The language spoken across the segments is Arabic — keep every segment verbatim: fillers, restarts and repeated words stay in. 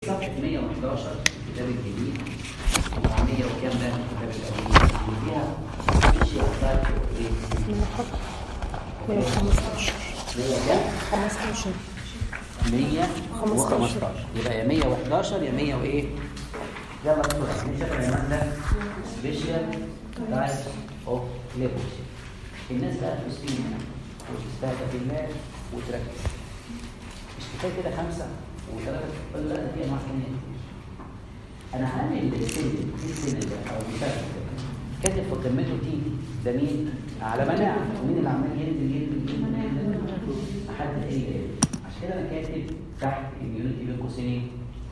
صفحه مية وحداشر الكتاب الجديد ومع مية وكام ده الكتاب القديم اللي فيها فيشيال تايب من الخط مية وخمستاشر مية كام؟ خمستاشر مية وخمستاشر يبقى يا مية وحداشر يا مية وايه؟ يلا بسرعه نشوف العنوان ده فيشيال تايب اوف ليبروسي. الناس بقى تسلم وتستهدف الله وتركز. مش كفايه كده خمسه وثلاثه ولا لا ده في انواع ثانيه. انا هعمل السن في السن ده او المثال كاتب في قمته تي ده مين؟ على مناعه. ومين اللي عمال ينزل ينزل ينزل؟ محدش ايه عشان كده انا كاتب تحت اليونتي بين قوسين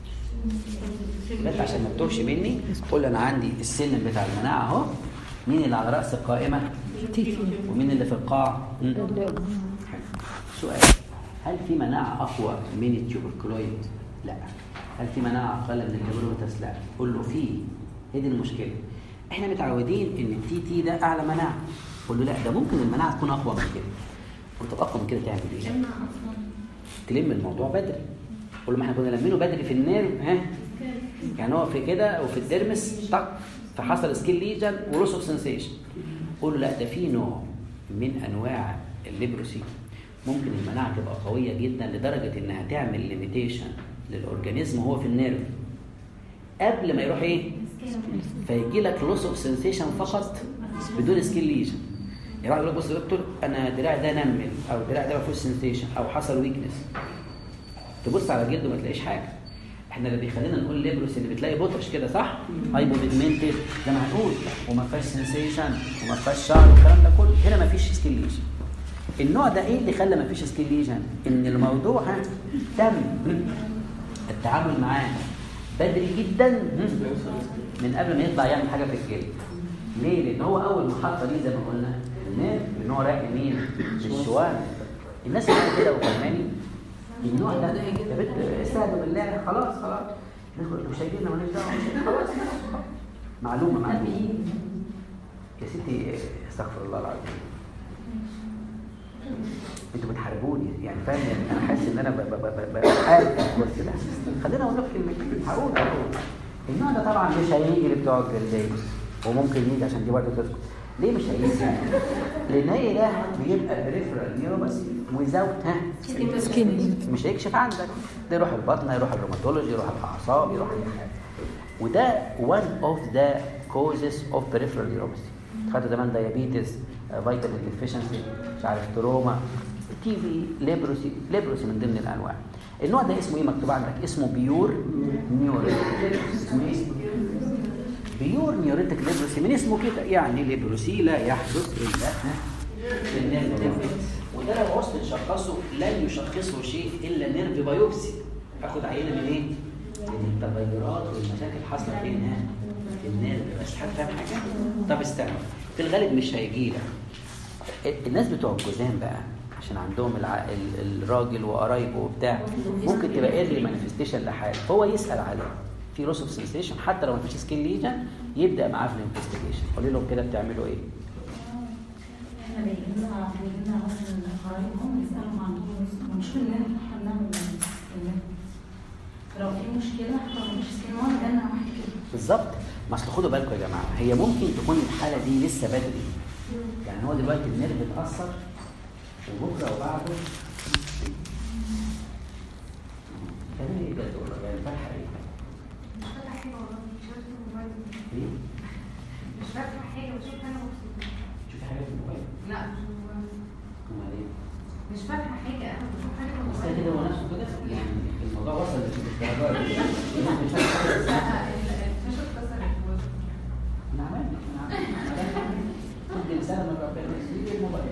بس عشان ما تتوهش مني. قول انا عندي السن بتاع المناعه اهو. مين اللي على راس القائمه؟ تيتي. ومين اللي في القاع؟ سؤال: هل في مناعه اقوى من التيوبركلويد؟ لا. هل في مناعه اقل من الليبروميتاس؟ لا. قول له في. هي دي المشكله. احنا متعودين ان التي تي ده اعلى مناعه. قول له لا، ده ممكن المناعه تكون اقوى من كده. قلت طب اقوى من كده تعمل ايه؟ تلم الموضوع بدري. قول له ما احنا كنا لمينه بدري في النيرف ها؟ يعني هو في كده وفي الديرمس طق فحصل سكيل ليجن ولوس اوف سنسيشن. قول له لا، ده في نوع من انواع الليبروسي ممكن المناعه تبقى قويه جدا لدرجه انها تعمل ليميتيشن للاورجانيزم وهو في النيرف قبل ما يروح ايه؟ فيجي لك لوس اوف سنسيشن فقط بدون سكيل ليجن. يروح يقول لك بص يا دكتور انا دراعي ده نمل او دراعي ده ما فيهوش سنسيشن او حصل ويكنس. تبص على جلده ما تلاقيش حاجه. احنا اللي بيخلينا نقول ليبروس اللي بتلاقي بطرش كده صح؟ هايبو بيجمنتد زي ما هنقول وما فيهاش سنسيشن وما فيهاش شعر والكلام ده كله. هنا ما فيش سكيل ليجن. النوع ده ايه اللي خلى ما فيش سكيل ليجن؟ ان الموضوع تم التعامل معاه بدري جدا من قبل ما يطلع يعمل حاجه في الجلد. ليه؟ لان هو اول محطه ليه زي ما قلنا النيرف، لان هو رايح لمين؟ للشوارع. الناس اللي كده وفهماني النوع ده يا بنت استهدوا بالله خلاص خلاص ندخل مش شايفيننا مالناش دعوه خلاص. معلومه معلومه يا ستي استغفر الله العظيم. انتوا بتحاربوني يعني فاهم؟ يعني انا حاسس ان انا بحارب بس كده. خلينا اقول لك كلمتين هقول النوع ده طبعا مش هيجي لبتوع الجلديه وممكن يجي عشان دي برضه تسكت. ليه مش هيجي؟ لان هي ده بيبقى بريفرال نيوروباثي ويزاوت ها سكين مش هيكشف عندك. ده يروح البطنه يروح الروماتولوجي يروح الاعصاب يروح اي حاجه. وده one of the causes of peripheral neuropathy. خدت زمان دايابيتس فيتامين ديفيشنسي مش عارف تروما تي في ليبروسي. ليبروسي من ضمن الانواع. النوع ده اسمه ايه مكتوب عندك؟ اسمه بيور نيوريتك. اسمه ايه؟ بيور نيوريتك ليبروسي. من اسمه كده يعني ليبروسي لا يحدث الا في النيرف. وده لو عوزت تشخصه لن يشخصه شيء الا نيرف بايوبسي. اخد عينه من ايه؟ من التغيرات والمشاكل حاصله فين؟ في النيرف. بس حد فاهم حاجه؟ طب استنى، في الغالب مش هيجي لك. الناس بتوع الجزام بقى عشان عندهم الع... الراجل وقرايبه وبتاع ممكن تبقى ايرلي مانيفستيشن لحاله هو يسال عليه في لوس اوف سنسيشن حتى لو ما فيش سكين ليجن يبدا معاه في الانفستيجيشن. قولي لهم كده بتعملوا ايه؟ احنا بنجيبنا بنجيبنا مثلا قرايبهم نسالهم عن مش كلنا بنعمل لو في مشكله احنا مش سكين جالنا واحد كده بالظبط. ما اصل خدوا بالكم يا جماعه هي ممكن تكون الحاله دي لسه بدري. يعني هو دلوقتي النيرف اتاثر وبكره وبعده تعمل ايه بجد والله؟ يعني فاتحه ايه؟ مش فاتحه حاجه والله مش فاتحه الموبايل. ايه؟ مش فاتحه حاجه وشوف انا مبسوطه. شوفي حاجه في الموبايل؟ لا مش الموبايل. امال ايه؟ مش فاتحه حاجه انا بشوف حاجه في بس الموبايل. كده هو نفسه كده يعني الموضوع وصل للدرجه دي. مش فاهم حاجه لا ازاي؟ الشاشه اتكسرت. احنا عملنا احنا عملنا كل انسان من ربنا يسيب الموبايل.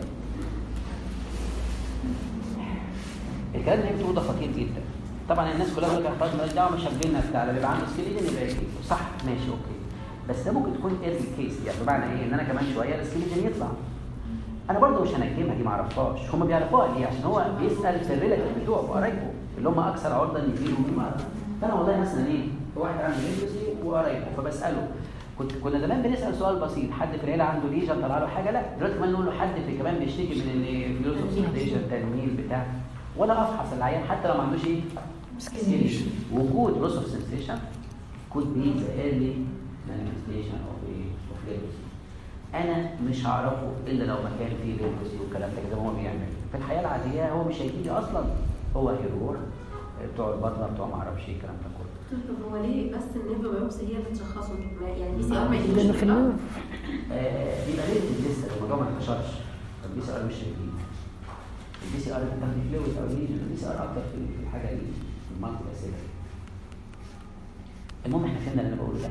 الكلام اللي بتقوله ده خطير جدا. طبعا الناس كلها بتقول لك خلاص مالناش دعوه مش هتجيلنا بتاع اللي بيبقى عنده سكيليجن يبقى يجي صح ماشي اوكي. بس ده ممكن تكون ايرلي كيس. يعني بمعنى ايه؟ ان انا كمان شويه السكيليجن يطلع. انا برضه مش هنجمها دي ما اعرفهاش. هم بيعرفوها ليه؟ عشان هو بيسال في الريلاتيف بتوعه وقرايبه اللي هم اكثر عرضه ان يجيله من مرض. فانا والله مثلا ايه؟ واحد عنده ليبروسي وقرايبه فبساله كنت كنا زمان بنسال سؤال بسيط حد في العيله عنده ليجن طلع له حاجه؟ لا. دلوقتي كمان نقول له حد في كمان بيشتكي من ان فيروس اوف تنميل بتاع ولا افحص العيان حتى لو ما عندوش ايه سكيليشن. وجود loss of sensation could be the early manifestation of a of leprosy. انا مش هعرفه الا لو ما كان فيه leprosy والكلام ده زي ما هو بيعمل في الحياه العاديه. هو مش هيجي لي اصلا، هو هيروح بتوع البطنه بتوع ما اعرفش ايه الكلام ده كله. طب هو ليه بس النيرف بايوبسي هي اللي تشخصه؟ يعني بي سي ار ما لانه يجيش في النور. آه بيبقى ليه لسه لو الموضوع ما انتشرش. البي سي ار مش جديد. البي سي ار بتاخد فلويد او ليجن. البي سي ار اكتر في الحاجه دي في المالتي اسيد. المهم احنا فهمنا اللي انا بقوله ده.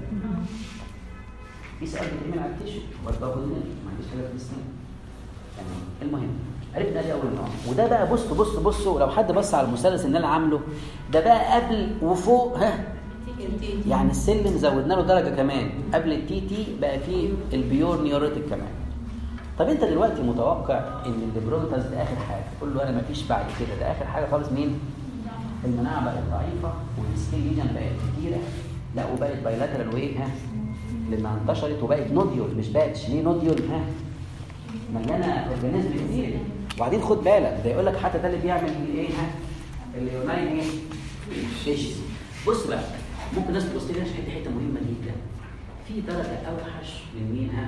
البي سي ار بيتعمل على التيشو برضه باخد ما عنديش حاجه في السنين. يعني المهم عرفنا ادي اول نوع. وده بقى بص بص بصوا لو حد بص على المثلث اللي انا عامله ده بقى قبل وفوق ها يعني السلم زودنا له درجه كمان. قبل التي تي بقى فيه البيور نيوريتك كمان. طب انت دلوقتي متوقع ان الليبرونتاس ده اخر حاجه؟ قول له انا مفيش بعد كده، ده اخر حاجه خالص. مين؟ المناعه بقت ضعيفه والسكيل ليجن بقت كتيره. لا وبقت بايلاترال وايه ها لما انتشرت وبقت نوديول مش باتش. ليه نوديول؟ ها مليانه اورجانيزم كتير. وبعدين خد بالك ده يقول لك حتى ده اللي بيعمل ايه ها اللي يوناين ايه فيشز. بص بقى ممكن الناس تبص لي حته حته مهمه جدا. في درجه اوحش من مين ها؟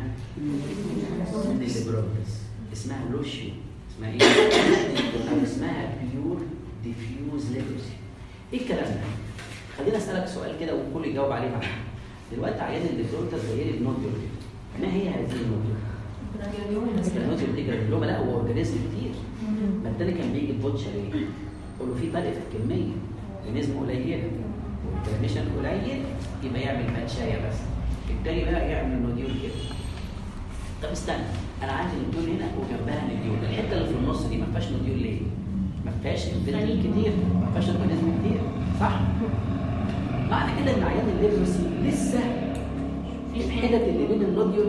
من الليبرونتاس اسمها لوشيو. اسمها ايه؟ او اسمها بيور ديفيوز ليبروسي. ايه الكلام ده؟ خلينا اسالك سؤال كده والكل يجاوب عليه معايا. دلوقتي عيان الليبرونتاس جاي لي بنوديول. ما هي هذه النوديول؟ النوديول دي جرانيوما. لا هو اورجانيزم كتير. ما التاني كان بيجي ببوتشر ايه؟ يقول له في فرق في الكميه. النسبه قليله والكلاميشن قليل يبقى يعمل ماتشايه بس. التاني بقى يعمل نوديول كده. طب استنى انا عندي نوديول هنا وجنبها نوديول. الحته اللي في النص دي ما فيهاش نوديول ليه؟ ما فيهاش انفيرتيل كتير، ما فيهاش اورجانيزم كتير، صح؟ معنى كده ان عيان الليبروسي لسه الحتت اللي بين النوديول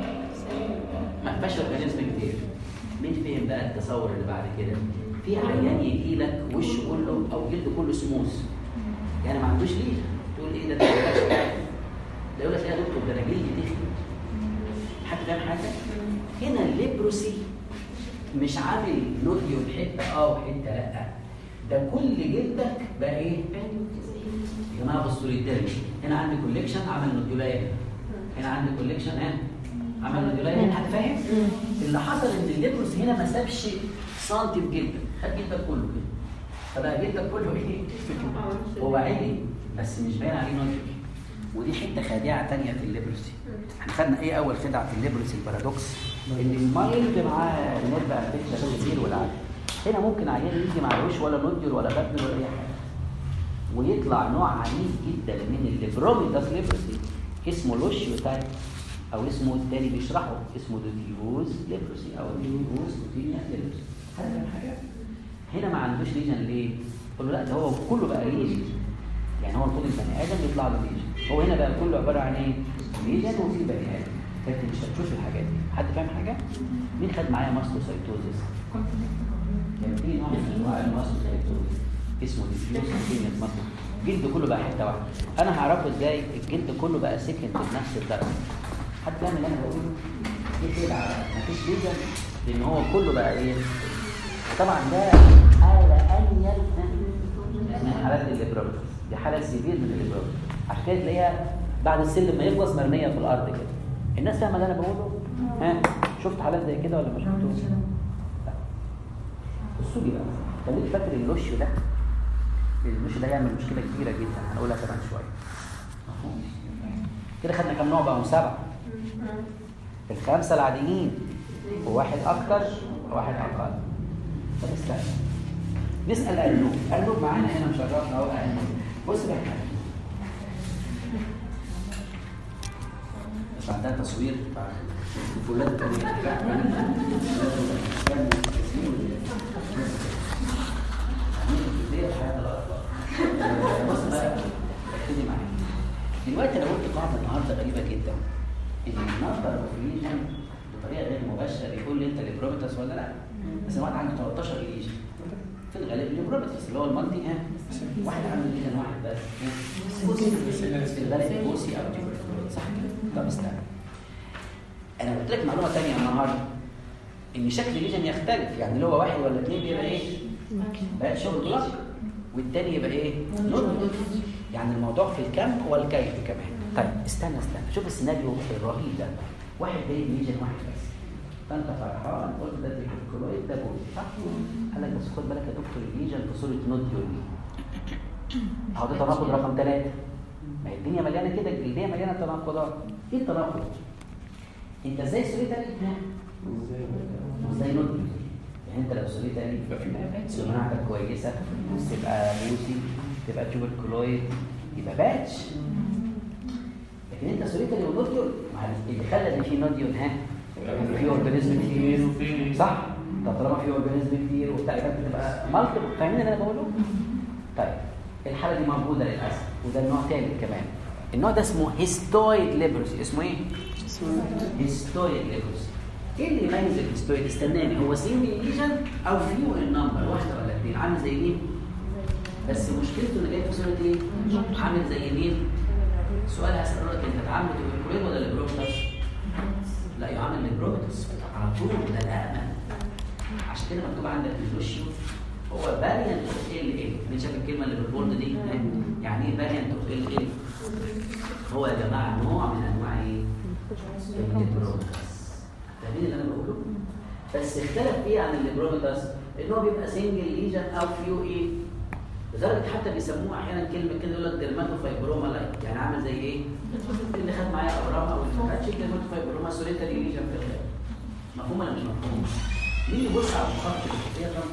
ما فيهاش اورجانيزم كتير. مين فهم بقى التصور اللي بعد كده؟ في عيان يجي لك وشه كله او جلده كله سموث يعني ما عندوش ليه تقول ايه ده؟ ده يقول لك يا دكتور ده انا جلدي تخن. حد فاهم حاجه؟ هنا الليبروسي مش عامل نوديول حته اه وحته لا، ده كل جلدك بقى ايه؟ يا جماعه بصوا لي التاني. هنا عندي كوليكشن عمل نوديولايه هنا. هنا عندي كوليكشن ها عمل نوديولايه هنا. حد فاهم؟ اللي حصل ان الليبروسي هنا ما سابش سنتي في جلدك، خد جلدك كله كده. فبقى جلدك كله ايه؟ هو عالي بس مش باين عليه نوديول. ودي حته خادعه ثانيه في الليبروسي. احنا خدنا ايه اول خدعه في الليبروسي؟ البارادوكس ان المريض معاه نيرف انفكشن كتير والعادي. هنا ممكن عيان يجي معلوش ولا نوديول ولا بابل ولا اي حاجه ويطلع نوع عنيف جدا من الليبروميتاس ليبروسي اسمه لوشيو تايب او اسمه التاني بيشرحه اسمه ديفيوز ليبروسي او ديفيوز كوتينيا ليبروسي. هذا حاجه هنا ما عندوش ليجن ليه؟ قول له لا ده هو كله بقى ليجن. يعني هو المفروض البني ادم بيطلع له ليجن، هو هنا بقى كله عباره عن ايه؟ ليجن وفي بني ادم. لكن مش هتشوف الحاجات دي. حد فاهم حاجه؟ مين خد معايا ماستوسايتوزيس؟ كان في نوع من انواع الماستوسايتوزيس اسمه ديفيوز كوتينيا ماستو. الجلد كله بقى حته واحده. انا هعرفه ازاي الجلد كله بقى سكند بنفس الدرجه؟ حد فاهم اللي انا بقوله؟ دي كده مفيش ليجن لان هو كله بقى ايه؟ طبعا ده حاله انيل من حالات الليبروميتاس. دي حاله سيفير من الليبروميتاس. عشان كده تلاقيها بعد السلم ما يخلص مرميه في الارض كده. الناس فاهمه اللي انا بقوله؟ ها شفت حالات زي كده ولا ما شفتوش؟ لا. بصوا لي بقى خليك فاكر اللوشيو ده. اللوشيو ده يعمل مشكله كبيره جدا هنقولها كمان شويه. مفهوم؟ كده خدنا كام نوع بقى؟ سبعه. الخمسه العاديين وواحد اكتر وواحد اقل. طب استنى نسال ارنوب. ارنوب معانا هنا مشرفنا اهو. ارنوب بص بقى مش عندها تصوير فولاد الطريق. بص بقى ابتدي معايا دلوقتي. انا قلت قاعده النهارده غريبه جدا ان النمبر اوف ليجن بطريقه غير مباشره بيقول لي انت ليبروميتاس ولا لا. بس الواحد عنده ثلاثة عشر ليجن في الغالب ليبروميتاس اللي هو المالتي ها واحد عنده ليجن واحد بس في الغالب بوسي او صح كده. طب استنى انا قلت لك معلومه ثانيه النهارده ان شكل الليجن يختلف. يعني لو هو واحد ولا اثنين بيبقى ايه؟ بقى شغل بلاك والتاني يبقى ايه؟ نوديول. يعني الموضوع في الكم والكيف كمان. طيب استنى استنى شوف السيناريو الرهيب ده. واحد جايب ليجن واحد بس، فانت فرحان قلت ده تيبيكولويد ده بولي صح؟ قال لك بس خد بالك يا دكتور الليجن في صوره نوديول. اهو ده تناقض رقم ثلاثة. ما هي الدنيا مليانه كده، الدنيا مليانه تناقضات. ايه التناقض؟ انت ازاي سوريتالي؟ ازاي نوديول؟ يعني انت لو سوريتالي سمعتك كويسه تبقى لوسي، تبقى تيوبركلويد، يبقى باتش. لكن انت سوريتالي ونوديول، اللي خلى ان في نوديول ها في اورجانيزم كتير صح؟ طب طالما في اورجانيزم كتير وبتاع يبقى بتبقى مالتيبل. فاهمين اللي انا بقوله؟ طيب الحاله دي موجوده للاسف، وده النوع ثالث كمان. النوع ده اسمه هيستويد ليبروسي. اسمه ايه؟ هيستويد ليبروسي. ايه اللي يميز الهيستويد؟ استناني، هو سنجل ليجن او فيو النمبر، واحده ولا اثنين، عامل زي مين؟ بس مشكلته اللي جاي في صوره ايه؟ عامل زي مين؟ سؤال هسأله لك، انت عامل تيوبركلويد ولا ليبروميتاس؟ لا يعمل ليبروميتاس على طول، ده الامن. عشان كده مكتوب عندك في الوشيو هو فاريانت اوف ال ال. مين شاف الكلمه اللي بالبولد دي؟ يعني ايه فاريانت اوف ال ال؟ هو يا جماعه نوع من انواع ايه؟ الليبروميتاس. فاهمين اللي انا بقوله؟ بس اختلف ايه عن الليبروميتاس؟ ان هو بيبقى سنجل ليجن او فيو ايه؟ لذلك حتى بيسموه احيانا كلمه كده يقول لك ديرماتوفايبروما لايك، يعني عامل زي ايه؟ اللي خد معايا اورام او اللي ما خدش ديرماتوفايبروما سوليتاري ليجن في الغالب. مفهوم ولا مش مفهوم؟ مين يبص على المخطط الخطيه ده؟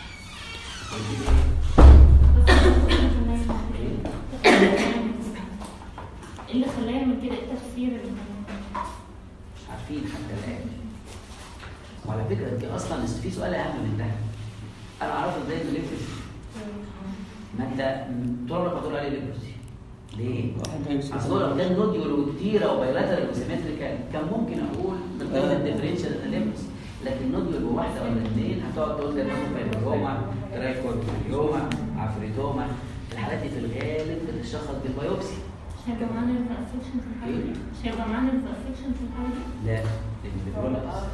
ايه اللي خلاه يعمل كده؟ ايه التفسير اللي مش عارفين حتى الان. وعلى فكره انت اصلا في سؤال اهم من ده. انا اعرف ازاي الليبروسي. ما انت طول عمرك بتقول عليه ليبروسي. ليه؟ اصل لو كان نوديول وكتيره وبايلاترال وسيمتريكال كان ممكن اقول من ضمن الديفرنشال ليبروسي، لكن نوديول بواحده ولا اثنين هتقعد تقول ده فايبروما، ترايكورتيوما، عفريتوما. الحالات دي في الغالب بتتشخص بالبيوبسي. مش هيبقى معانا الانفكشن في الحاله دي؟ مش هيبقى معانا الانفكشن في الحاله دي؟ لا، البيبرولوس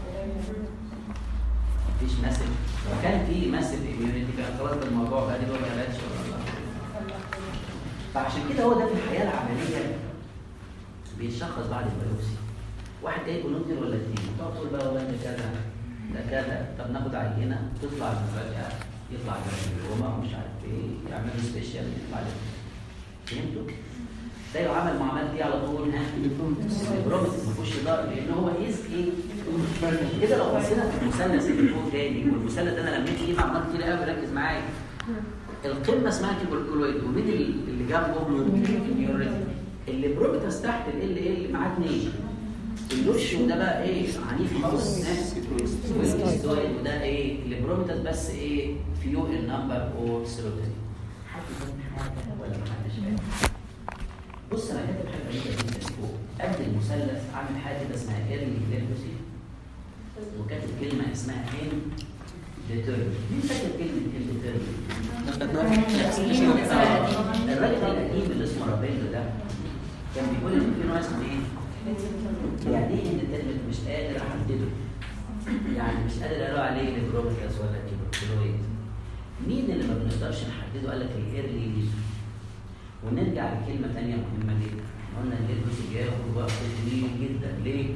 مفيش ماسل. لو كان في ماسل اميونيتي كان خلاص الموضوع بقى دلوقتي ما بقتش ولا لا. فعشان كده هو ده في الحياه العمليه بيتشخص بعد البيوبسي. واحد جاي نوديول ولا اثنين، تقعد تقول بقى والله ده كذا ده كذا، طب ناخد عينه تطلع المفاجاه يطلع جرانيوما ومش عارف ايه، يعملوا سبيشال يطلع لك. فهمتوا؟ ده يعمل معاملات دي على طول ها البروميتس ما فيهوش هزار، لان هو ايز ايه كده. لو بصينا في المثلث اللي فوق تاني، والمثلث ده انا لميت فيه معلومات كتير قوي، ركز معايا. القمه اسمها تيبركلويد، ومين اللي جنبه؟ اللي بروميتس تحت ال ال معاه اثنين. اللوش وده بقى ايه عنيف خالص، والستويد وده ايه الليبروميتاس بس ايه فيو النمبر او سيروتين. حد فاهم حاجه ولا ما حدش فاهم؟ بص انا كاتب حاجه غريبه جدا فوق قد المثلث، عامل حاجه كده اسمها ايرلي ليبروسي، وكاتب كلمه اسمها ان ديترمين. مين فاكر كلمه ان ديترمين؟ الراجل القديم اللي اسمه رابيلو ده كان بيقول ان في نوع اسمه ايه؟ يعني ايه ان الترمت مش قادر احدده؟ يعني مش قادر اقول عليه ليبروميتاس ولا تيبركلويد. مين اللي ما بنقدرش نحدده؟ قال لك الايرلي ليجن. ونرجع لكلمه ثانيه مهمه جدا، قلنا الليبروس بياخد وقت طويل جدا. ليه؟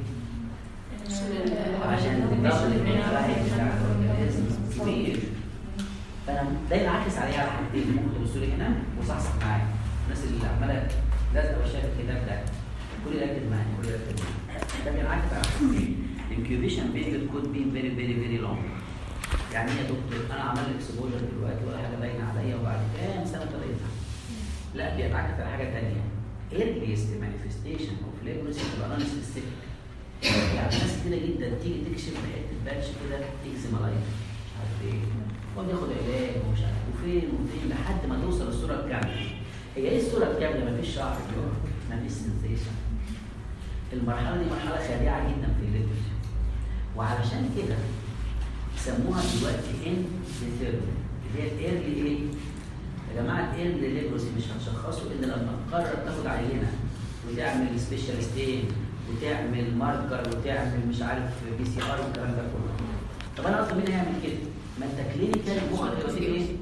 عشان الدبل الانفلاحي بتاع الاورجانيزم كبير. فانا ده ينعكس عليه على حاجتين، ممكن تبصوا لي هنا وصحصح معايا. الناس اللي عماله لازقه وشايفه الكتاب ده كل يركز معايا، كل يركز معايا. ده بينعكس على حاجتين. incubation period could be very very very long. يعني ايه يا دكتور؟ انا عمال اكسبوجر دلوقتي ولا حاجه باينه عليا وبعد كام سنه طلعت. لا بينعكس على حاجه ثانيه. earliest manifestation of leprosy تبقى non specific. يعني ناس كتير جدا تيجي تكشف حته باتش كده اكزيما لايك مش عارف ايه، هو بياخد علاج ومش عارف وفين وفين لحد ما توصل الصوره الكامله. هي ايه الصوره الكامله؟ مفيش شعر بيقع، مفيش سنسيشن. المرحله دي مرحله خادعه جدا في الليبروسي، وعلشان كده سموها دلوقتي ان ديترمين، اللي هي الايرلي ايه؟ يا جماعه الايرلي ليبروسي مش هتشخصه الا لما تقرر تاخد عينه وتعمل سبيشال ستين وتعمل ماركر وتعمل مش عارف بي سي ار والكلام ده كله. طب انا اصلا مين هيعمل كده؟ ما انت كلينيكال مخك هيوديك ايه؟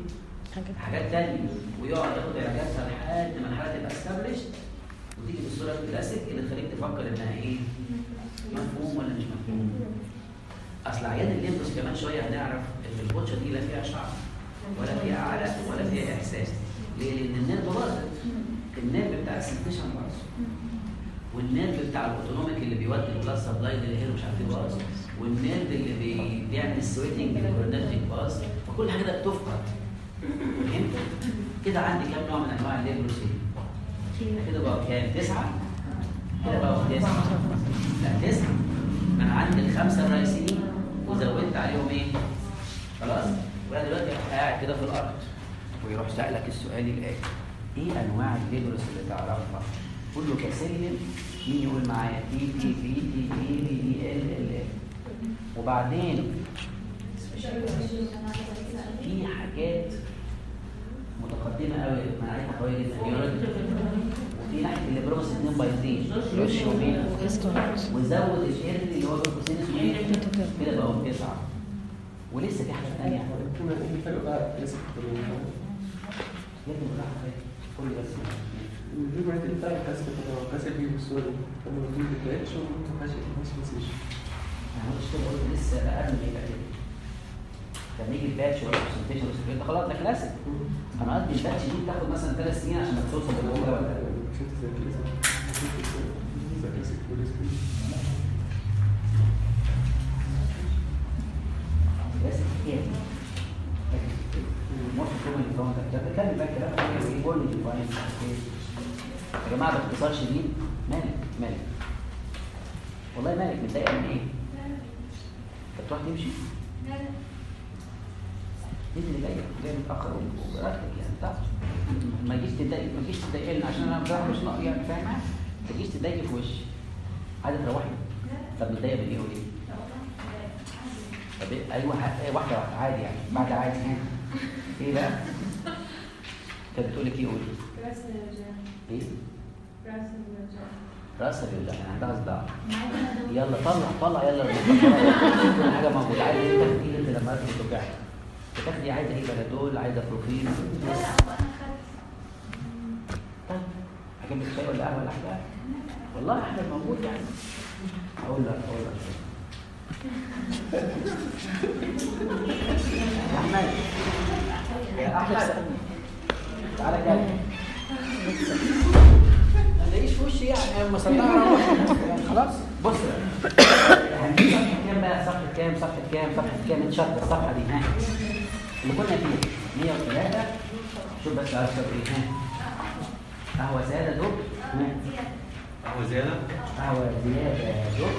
حاجات تانية، ويقعد ياخد علاجاتها لحد ما الحاله تبقى استابليشد وتيجي بالصوره الكلاسيك اللي تخليك تفكر انها ايه؟ مفهوم ولا مش مفهوم؟ اصل عيان الليمبوس كمان شويه هنعرف ان البوتشه دي لا فيها شعر ولا فيها عرق ولا فيها احساس. ليه؟ لان النيرف باظت. النيرف بتاع السنتيشن باظ، والنيرف بتاع الاوتونوميك اللي بيودي البلاد سبلاي للهير مش عارف ايه باظ، والنيرف اللي بي... بيعمل السويتنج للكورنيرجيك باظ، فكل حاجه ده بتفقد. فهمت؟ كده عندي كام نوع من انواع الليبروسي؟ كده بقى كام؟ تسعه؟ كده بقى تسعه؟ لا تسعه. انا عندي الخمسه الرئيسيين وزودت عليهم ايه؟ خلاص؟ وانا دلوقتي قاعد كده في الارض ويروح سألك السؤال الآتي: ايه انواع الليبروس اللي تعرفها؟ قول له كسلم. مين يقول معايا؟ تي تي في تي تي بي دي ال ال ال. وبعدين في حاجات متقدمه قوي مناعتها قويه جدا، وفي ناحيه الليبروس اثنين بايظين، رش ومين وزود الشيرت اللي هو الكوسينس ومين كده بقوا تسعه. ولسه في حاجه ثانيه كنا ايه الفرق بقى لسه يبدو براحتك كل بس الفيبرات اللي بتاع الكاسب كده الكاسب دي بالصوره دي كانوا بيجيبوا الباتش وانتوا ماشي ماشي ماشي انا مش كده قلت لسه قبل ما يبقى كده لما يجي الباتش ولا البرزنتيشن ولا ده خلاص ده كلاسيك. انا قصدي الباتش دي بتاخد مثلا ثلاث سنين عشان توصل للجمله ولا كلاسيك ايه؟ مصر كومن الفرونت ده بتكلم بقى كلام ايه بقول لي الفاين يا جماعه باختصار شديد. مالك مالك والله مالك متضايقه من ايه؟ انت تروح تمشي؟ انت اللي جايه جايه متاخر وبراتك يعني بتاع ما تجيش تضايق ما تجيش تضايقني عشان انا بصراحه مش ناقص يعني فاهم؟ ما تجيش تضايقي في وشي. عايزه تروحي؟ طب متضايقه من ايه وليه؟ طب إيه؟ ايوه واحده واحده عادي يعني بعد عادي يعني ايه بقى؟ كانت بتقول لك ايه قولي؟ راس الرجال. ايه؟ راس الرجال. راس الرجال عندها صداع. يلا طلع طلع يلا كل حاجه موجوده. عايزه ايه تاخدي انت لما ترجعي؟ بتاخدي عايزه ايه بنادول عايزه بروفين؟ لا لا هو انا خدت. طيب هجيب لك شاي ولا قهوه ولا حاجه؟ والله احنا موجود يعني. اقول لك اقول لك يا احمد يا احمد تعالى كده ما تلاقيش في وشي يعني لما صدعنا يعني خلاص. بص هنجيب صفحه كام بقى؟ صفحه كام صفحه كام صفحه كام اتشرط الصفحه دي ها اللي كنا فيها مية وثلاثة. شوف بس عايز ايه ها قهوه زياده دوب قهوه زياده قهوه زياده دوب.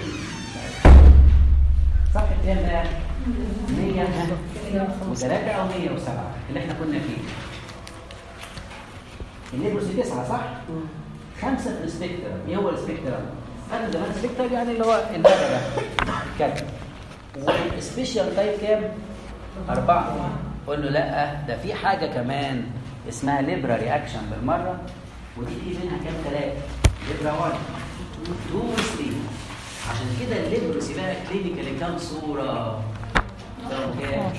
صفحه كام بقى؟ مية وثلاثة او مية وسبعة اللي احنا كنا فيه. الليبروس تسعة صح؟ خمسة في السبيكترم. ايه هو السبيكترم؟ قالوا زمان السبيكترم يعني اللي هو النبع ده الكلب. والسبيشال تايب كام؟ أربعة. قول له لا ده في حاجة كمان اسمها ليبرا رياكشن بالمرة، ودي في منها كام ثلاثة؟ ليبرا واحد اثنين ثلاثة. عشان كده الليبروس بقى كلينيكالي كام صورة؟ كام؟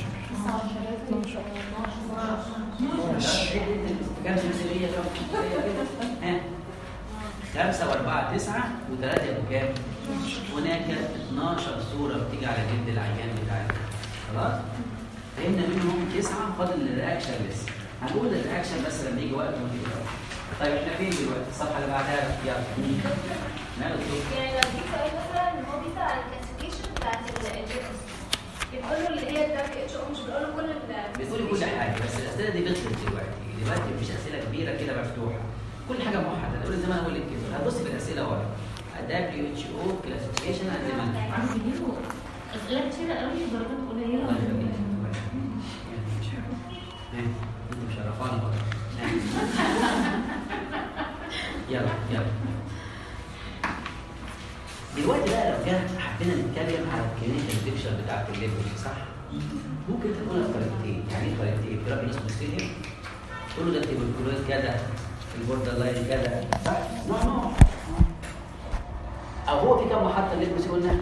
كام سلسلية كام سلسلية كده؟ خمسة وأربعة تسعة وثلاثة يبقوا كام؟ هناك اثناشر صورة بتيجي على جلد العيان بتاعنا. خلاص؟ فهمنا منهم تسعة فاضل الرياكشن لسه. هنقول الرياكشن بس لما يجي وقت ونجيب وقت. طيب احنا فين دلوقتي؟ الصفحة اللي بعدها يلا. ماله الدكتور؟ يعني لو جه سؤال مثلا ان هو بيسال على الكلاسيفيكيشن بتاعت الجينس بتقول له اللي هي الدبليو اتش او مش بتقول له كل ال بتقولي كل حاجه بس الاسئله دي بتخلص دلوقتي. دلوقتي مفيش اسئله كبيره كده مفتوحه. كل حاجه موحده. تقول زي ما انا بقول لك كده هتبص في الاسئله ورا دبليو اتش او كلاسيفيكيشن اند اسئله كتيره قوي درجات قليله. انت مش عرفاني بقى. يلا يلا دلوقتي بقى لو كان حبينا نتكلم على الكلينيكال بيكتشر بتاعت الليبروس صح؟ ممكن تقولها بطريقتين. يعني ايه طريقتين؟ ترابي اسمه ستيديوم تقول له ده التيبركلوز كذا البوردر لاين كذا صح؟ نوع نوع او هو في كام محطه الليبروس قلنا؟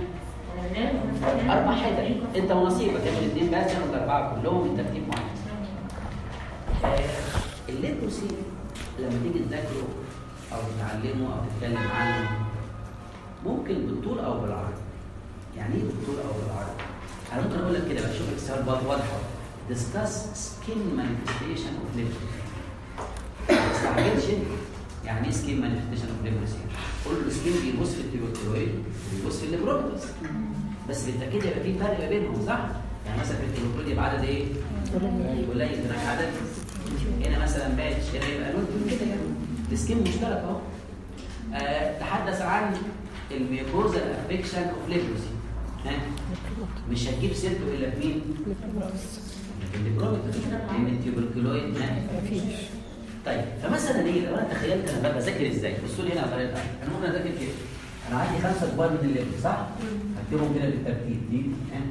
اربع حتت. انت ونصيبك تعمل اثنين بس ولا اربعه كلهم الترتيب معين. الليبروسي لما تيجي تذاكره او تتعلمه او تتكلم عنه ممكن بالطول او بالعرض. يعني ايه بالطول او بالعرض؟ انا ممكن اقول لك كده بقى، شوف السؤال واضحه. discuss skin manifestation of leprosy. ما تستعجلش انت. يعني ايه skin manifestation of leprosy؟ قول له السكين بيبص في التيوبركلويد وبيبص في الليبروبيتس. بس بالتاكيد يبقى في فرق بينهم صح؟ يعني مثلا في التيوبركلويد يبقى عدد ايه؟ قليل. هناك عدد هنا مثلا باتش، هنا يبقى لون كده يعني. السكين مشترك اهو. آه، تحدث عن الميوكوزال افكشن اوف ليبروسي. ها؟ مش هتجيب سيرته الا في مين؟ الليبروبيتس. لان التيوبركلويد ما فيش. طيب فمثلا ايه لو انا تخيلت انا بقى بذاكر ازاي؟ بصوا لي هنا على طريقه انا ممكن اذاكر كده. انا عندي خمسه كبار من الليبل صح؟ هكتبهم كده بالترتيب دي ها؟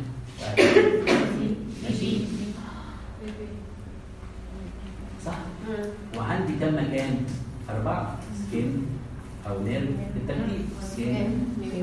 ماشي؟ صح؟ وعندي كم مكان؟ أربعة سكين أو نيرف بالترتيب. سكين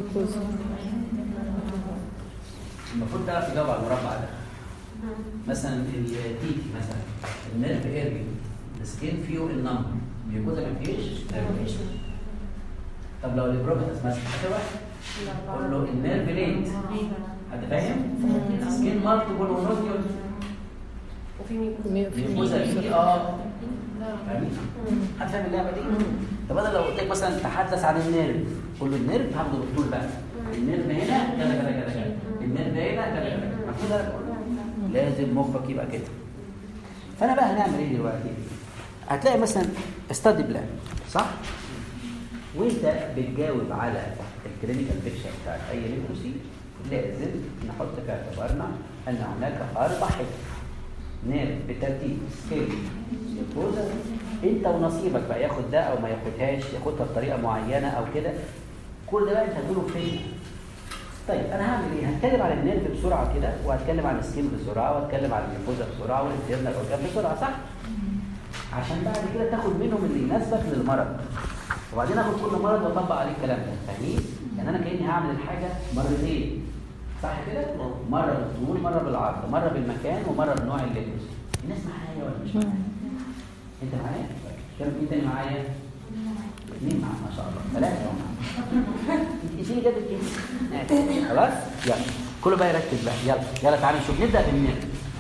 المفروض تعرف تجاوب على المربع ده. مثلا التيتي مثلا النيرف ايربي السكين فيه النمبر ميوكوزا ما فيش؟ ما فيش. طب لو البروبيتس مثلا حاجه واحده قول له النيرف ليت. حد فاهم؟ سكين مالتيبل ونوديول وفي ميوكوزا في اه فاهمين؟ حد فاهم اللعبه دي؟ طب انا لو قلت لك مثلا تحدث عن النيرف قول له النيرف هاخده بالطول بقى. النيرف هنا كذا كذا كذا كذا. النيرف هنا كذا كذا كذا. لازم مخك يبقى كده. فانا بقى هنعمل ايه دلوقتي؟ هتلاقي مثلا استادي بلان صح؟ وانت بتجاوب على الكلينيكال بيكشر بتاعت اي ليبروسي لازم نحط في اعتبارنا ان هناك اربع حتت نيرف بالترتيب سكيل ليبروزا. انت ونصيبك بقى ياخد ده او ما ياخدهاش، ياخدها بطريقه معينه او كده. كل ده بقى انت هتقوله فين؟ طيب انا هعمل ايه؟ هتكلم عن النيرف بسرعه كده، وهتكلم عن السكين بسرعه، وهتكلم عن الليبروزا بسرعه، والانترنال اورجان بسرعه صح؟ عشان بعد كده تاخد منهم اللي يناسبك للمرض. وبعدين اخد كل مرض واطبق عليه الكلام ده، فاهمين؟ يعني انا كاني هعمل الحاجه مرتين صح كده؟ مره بالطول، مره بالعرض، مره بالمكان، ومره بنوع الليبروسي. الناس معايا ولا مش معايا؟ انت معايا؟ كم مين تاني معايا؟ اثنين معايا ما شاء الله، ثلاثه معايا. انت شيلي جنب الكيس. خلاص؟ يلا كله بقى يركز بقى، يلا يلا تعالوا نشوف. نبدا بالنيرف.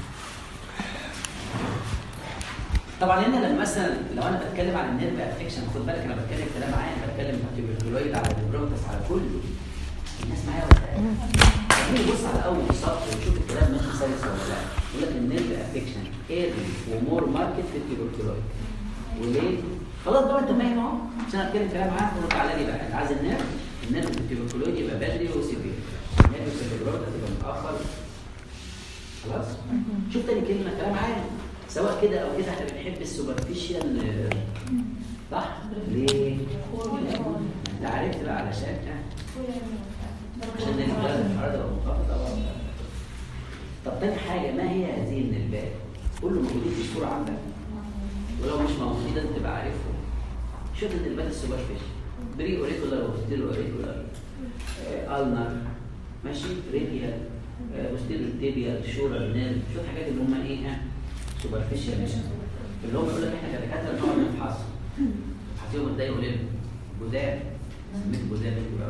طبعا هنا لما مثلا لو انا بتكلم عن النيرف افكشن خد بالك انا بتكلم كلام عام، بتكلم تيوبركلويد على البروتس على كله. الناس معايا ولا لا؟ مين يبص على اول سطر ويشوف الكلام ماشي سلس ولا لا؟ يقول لك النيرف افكشن ايرلي ومور ماركت في التيوبركلويد. وليه؟ خلاص بقى انت فاهم اهو عشان اتكلم كلام عام. تعالى لي بقى انت عايز النيرف النيرف في التيوبركلويد يبقى بدري وسيفير، النيرف في البروتس يبقى متاخر. خلاص؟ شوف تاني كلمه كلام عام. سواء كده او كده احنا بنحب السوبرفيشال صح؟ ليه؟ انت عرفت بقى علشان عشان النسبه الحراره لو منخفضه. طب تاني حاجه ما هي هذه النسبات؟ قول له موجودين في الصوره عندك، ولو مش موجودين لازم تبقى عارفهم. شوف النسبات السوبرفيشال بري اوريكولار وستيل اوريكولار النر ماشي ريديال وستيل تيبيال شورال نيرف. شوف الحاجات اللي هم ايه ها سوبرفيشال اللي هم يقول لك احنا كدكاتره بنقعد نفحص هتلاقيهم اتضايقوا ليه؟ جداد سميت جداد انتوا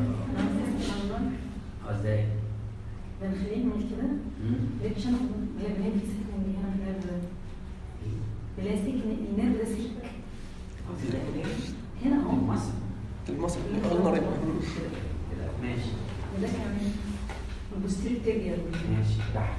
اه ازاي؟ ده الخليج مش كده؟ ليه مش انا بلاقي في سكن اللي هنا في النيرف بلاقي سكن النيرف ده سكن هنا اهو المصل المصل النار ماشي وده كمان البوستيريور تيبيال ماشي تحت.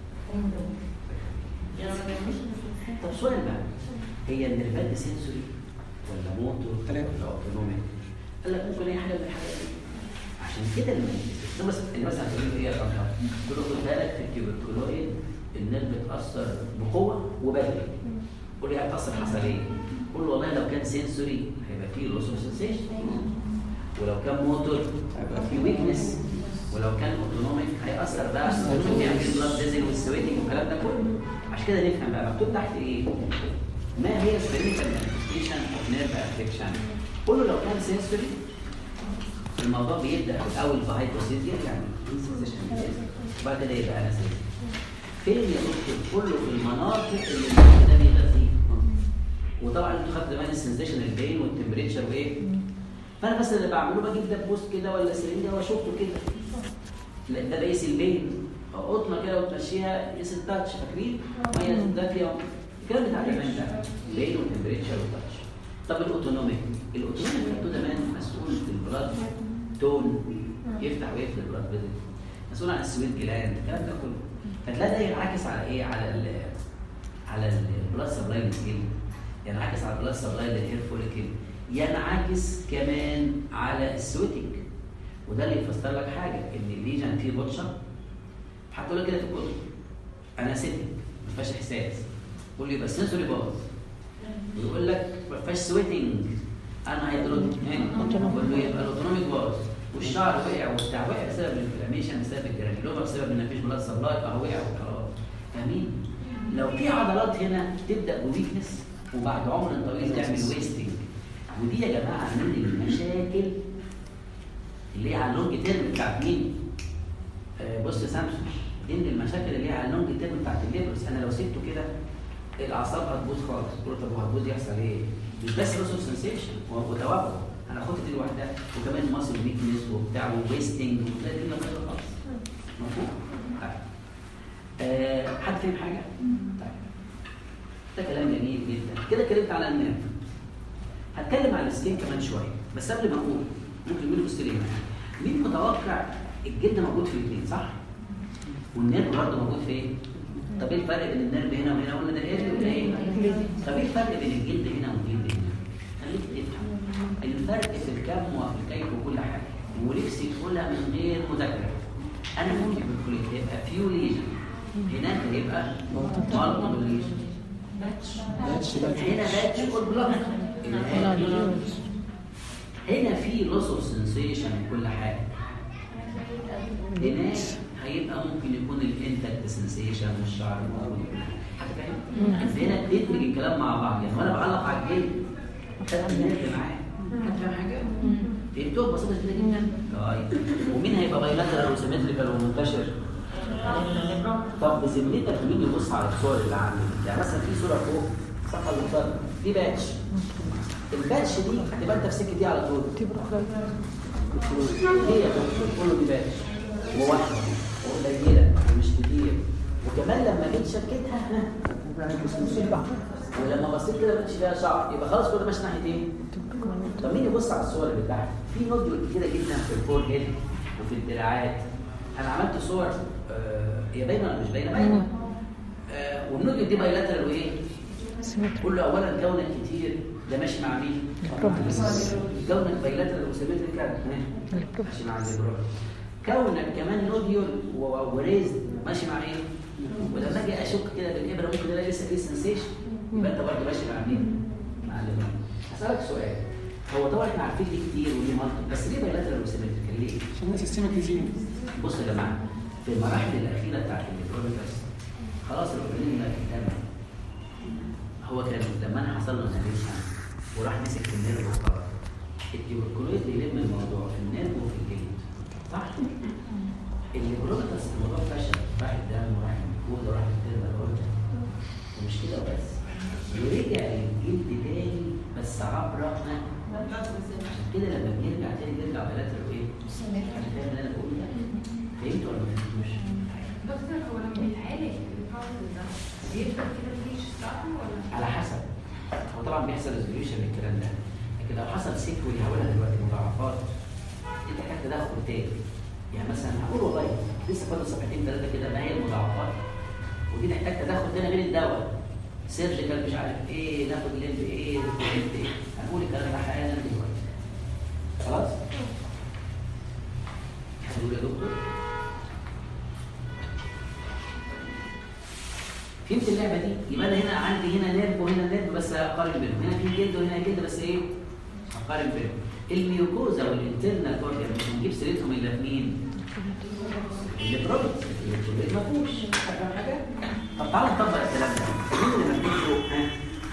طب سؤال بقى، هي النيرفات دي سنسوري ولا موتور ولا اوتونوميك؟ قال لك ممكن اي حاجه من الحاجات دي. عشان كده لما بس اللي مثلا تقول له ايه يا رقم تقول له خد بالك في التيوبركلويد النيرف بتاثر بقوه وبدري. قول لي هتاثر حصل ايه؟ قول له والله لو كان سنسوري هيبقى فيه لوس اوف سنسيشن، ولو كان موتور هيبقى فيه ويكنس، ولو كان اوتونوميك هيأثر بقى ممكن يعمل بلاد ديزل والسويتنج والكلام ده كله. عشان كده نفهم بقى مكتوب تحت ايه؟ ما هي الكلينيكال مانيفستيشن اوف نيرف افكشن؟ قول له لو كان سنسوري الموضوع بيبدا الاول بهايبوسيزيا يعني سنسيشن وبعد كده يبقى انستيزيا. فين يا دكتور؟ كله في المناطق اللي النيرف ده بيغذيه. وطبعا انتوا خدتوا زمان السنسيشن البين والتمبريتشر وايه. فانا بس اللي بعمله بجيب دبوس كده ولا سرنجه واشوفه كده. لا ده بقيس البين، قطنه كده وتمشيها قيس التاتش، فاكرين؟ ميه دافيه الكلام بتاع زمان ده، بين وتمبريتشر وتاتش. طب الاوتونوميك، الاوتونوميك خدته زمان مسؤول في البلاد تون، يفتح ويقفل البلاد فيزل، مسؤول عن السويت جلاند، الكلام ده كله. فتلاقي ده ينعكس على ايه؟ على ال على البلاد سبلاي للسكين، ينعكس على البلاد سبلاي للهير فوليكل، ينعكس كمان على السويتنج. وده اللي يفسر لك حاجه ان الليجن فيه بوتشر. هتقول لك كده في الكتب انا سيتنج ما فيهاش احساس، قول لي بس سنسوري باظ، ويقول لك ما فيهاش سويتنج انا هيدروتيك، قول له يبقى الاوتونوميك باظ، والشعر وقع وبتاع، وقع بسبب الانفلاميشن، بسبب الجرانيلوما، بسبب ان مفيش بلاد سبلاي، اه وقع وخلاص. فاهمين؟ لو في عضلات هنا تبدا بويكنس وبعد عمر طويل تعمل ويستنج، ودي يا جماعه من المشاكل اللي هي على اللونج تيرم بتاعت مين؟ آه بص يا سامسون، دي من المشاكل اللي هي على اللونج تيرم بتاعت الليبرس. انا لو سبته كده الاعصاب هتبوظ خالص. تقول طب وهتبوظ يحصل ايه؟ مش بس لوس اوف سنسيشن وتوقف، انا خدت دي لوحدها وكمان ماسل ويكنس وبتاع وويستنج وتلاقي الدنيا بايظه خالص. مفهوم؟ طيب. آه حد فاهم حاجه؟ طيب. ده كلام جميل جدا. كده اتكلمت على النيرف. هتكلم على السكين كمان شويه، بس قبل ما اقول ممكن مين يبص لي هنا؟ مين متوقع الجلد موجود في الاثنين صح؟ والنيرف برضه موجود فين؟ طب ايه الفرق بين النيرف هنا وهنا؟ قلنا ده ايه وده ايه؟ طب ايه الفرق بين الجلد هنا والجلد هنا؟ خليك تفهم. الفرق في الكم وفي الكيف وكل حاجه، ونفسي تقولها من غير مذاكره. انا ممكن بالكليه هيبقى فيو ليجن، هناك هيبقى مالتيبل ليجن. هنا باتش اول بلوك، هنا في لوس اوف سنسيشن وكل حاجه، هناك هيبقى ممكن يكون الانتاكت سنسيشن والشعر موجود وكل حاجه. حد فاهم؟ انت هنا بتدمج الكلام مع بعض، يعني وانا بعلق على الجلد خدت النيرف معاه. حد فاهم حاجه؟ فهمتوه ببساطه شديده جدا؟ طيب ومين هيبقى بايلاترال وسيمتريكال ومنتشر؟ طب بذمتك مين يبص على الصور اللي عندي؟ يعني مثلا في صوره فوق الصفحه اللي قدام دي باتش، الباتش دي هتبقى انت في سكه دي على طول. هي كله دي باتش وواحده وقليله ومش كتير، وكمان لما جيت شكيتها ولما بصيت كده ما لقيتش فيها شعر، يبقى خلاص كله ماشي ناحيه ايه؟ طب مين يبص على الصور اللي تحت؟ في نوديول كتيره جدا في الفور هيد وفي الدراعات. انا عملت صور آه هي باينه ولا مش باينه؟ باينه. آه والنوديول دي بايلاترال وايه؟ قول له اولا كونك كتير ده ماشي مع مين؟ كونك بايلاترال وسيمتريكال ماشي مع الليبرال. كونك كمان نوديول وريز ماشي مع ايه؟ ولما اجي اشك كده بالابره ممكن الاقي لسه في سنسيشن، يبقى انت برضه ماشي مع مين؟ مع الليبرال. هسألك سؤال، هو طبعا احنا عارفين ليه كتير وليه مالتي، بس ليه بايلاترال وسيمتريكال؟ ليه؟ عشان سيستمك ريجيم. بص يا جماعه، في المراحل الاخيره بتاعت الليبرال خلاص الاورجانيزم بقى قدامنا. هو كان لما انا حصل له انهيشن وراح مسك في النيرف وخلاص، التيوبركلويد بيلم الموضوع في النيرف وفي الجلد صح؟ الليبروليتس الموضوع فشل، راح الدم وراح الجلد وراح الدم ومش كده وبس، ورجع للجلد تاني بس عبر عشان كده لما بيرجع تاني بيرجع بلاترال ايه؟ فاهم اللي انا بقوله ده؟ فهمتوا ولا ما فهمتوش؟ دكتور هو لما بيتعالج البروسيس ده بيفضل كده الريش بتاعته ولا؟ على حسب. هو طبعا بيحصل ريزوليوشن للكلام ده، لكن لو حصل سيكوال هقولها دلوقتي مضاعفات انت محتاج تدخل تاني. يعني مثلا هقول والله لسه فاضل صفحتين ثلاثه كده ما هي المضاعفات، ودي تحتاج تدخل تاني غير الدواء. سيرجيكال مش عارف ايه، ناخد لمب ايه، لمب ايه، هنقول الكلام ده حالا دلوقتي. خلاص؟ هنقول يا دكتور فهمت اللعبه دي؟ يبقى انا هنا عندي هنا نيرف وهنا نيرف بس هقارن بينهم، هنا في جلد وهنا جلد بس ايه؟ هقارن بينهم. الميوكوزا والانترنال كورتيا مش هنجيب سيرتهم الا في مين؟ الليبروليت، الليبروليت ما فيهوش. فاهم حاجه؟ طب تعالوا نطبق الكلام ده. مين اللي مكتوب فوق؟ ها؟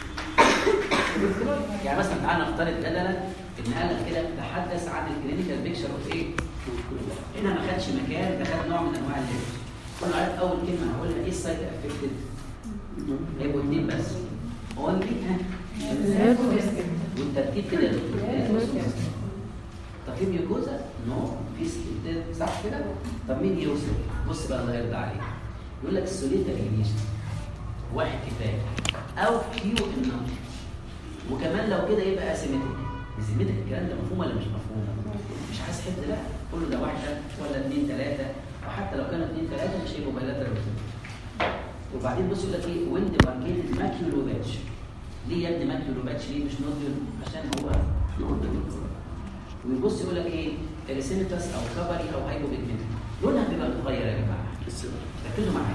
يعني مثلا تعالى نفترض جدلا ان قال لك كده تحدث عن الكلينيكال بيكشر اوف ايه؟ هنا ما خدش مكان، ده خد نوع من انواع الليبس. كل عارف اول كلمه هقولها ايه السايد افكتد؟ هيبقوا اثنين بس. اونلي ها والترتيب كده يا دكتور تقييم يوجوزا نو في ست- صح كده؟ طب مين يوصل؟ بص بقى الله يرضى عليك. يقول لك السوليتر انيشن واحد كفايه او فيو انه، وكمان لو كده يبقى اسيمتريك. بذمتك الكلام ده مفهوم ولا مش مفهوم؟ مش حاسس حفظ؟ لا، كله ده واحده ولا اثنين ثلاثه، وحتى لو كانوا اثنين ثلاثه مش هيبقوا بايلاترال. وبعدين بص يقول لك ايه؟ ويند ماركيتد ماكيولو باتش. ليه يا ابني ماكيولو باتش؟ ليه مش نوديول؟ عشان هو ويبص يقول لك ايه؟ اريسيمتاس او كبري او هايبوبيجمنت. لونها بيبقى متغير يا جماعه. ركزوا معايا.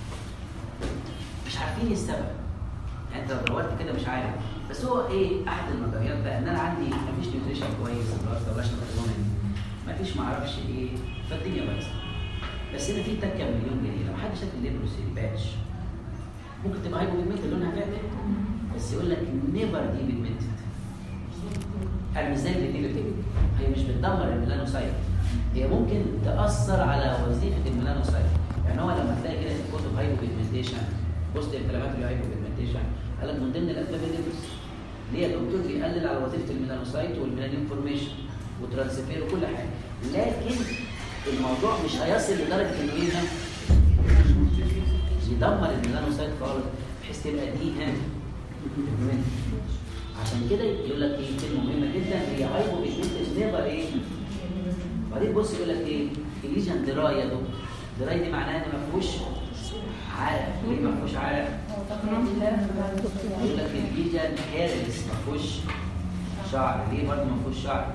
مش عارفين السبب. يعني انت لو دورت كده مش عارف. بس هو ايه احد النظريات بقى ان انا عندي مفيش نيوتريشن كويس، النهارده بلاش نتكلم مفيش معرفش ايه، فالدنيا بايظه. بس هنا في تكه مليون جنيه. لو حد شاف الليبروسي باتش ممكن تبقى هايبوبيجمنت لونها فاتح، بس يقول لك نيفر دي بيجمنتد. يعني مش زي اللي هي مش بتدمر الميلانوسايت، هي ممكن تاثر على وظيفه الميلانوسايت. يعني هو لما تلاقي كده في الكتب هايبوبيجمنتيشن بوست انفلاماتوري هايبوبيجمنتيشن قال لك من ضمن الاسباب الليبروسي ليه الدكتور بيقلل على وظيفه الميلانوسايت والميلانين فورميشن وترانسفير وكل حاجه، لكن الموضوع مش هيصل لدرجه انه ايه يدمر الميلانوسايت خالص بحيث تبقى دي هام. عشان كده يقول لك ايه كلمه مهمه جدا هي هايبوبيجمنتيشن نيفر ايه. بعدين بص يقول لك ايه الليجن دراي يا دكتور. دراي دي معناها ان ما فيهوش عرق. ليه ما فيهوش عرق؟ يقول لك الليجن هيرلس ما فيهوش شعر. ليه برضه ما فيهوش شعر؟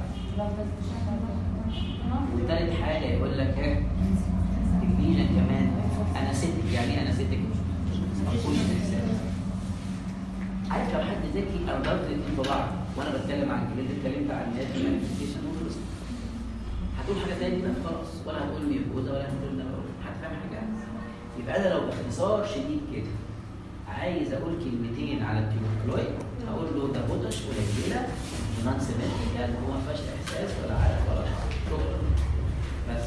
وثالث حاجه يقول لك ايه الليجن كمان اناسيتك. يعني ايه اناسيتك؟ ما فيهوش احساس. عارف لو حد ذكي او ضربت الاثنين في بعض وانا بتكلم عن كده اتكلمت عن المانيفستيشن وخلصت، هتقول حاجه ثانيه بقى خلاص، ولا هتقول ميوكوزا ولا هتقول نيرون، هتفهم حاجه. يبقى انا لو باختصار شديد كده عايز اقول كلمتين على التيوبركلويد هقول له ده بوتش قليله ونون سيمتريكال وما فيهاش احساس ولا عرق ولا شكرا بس.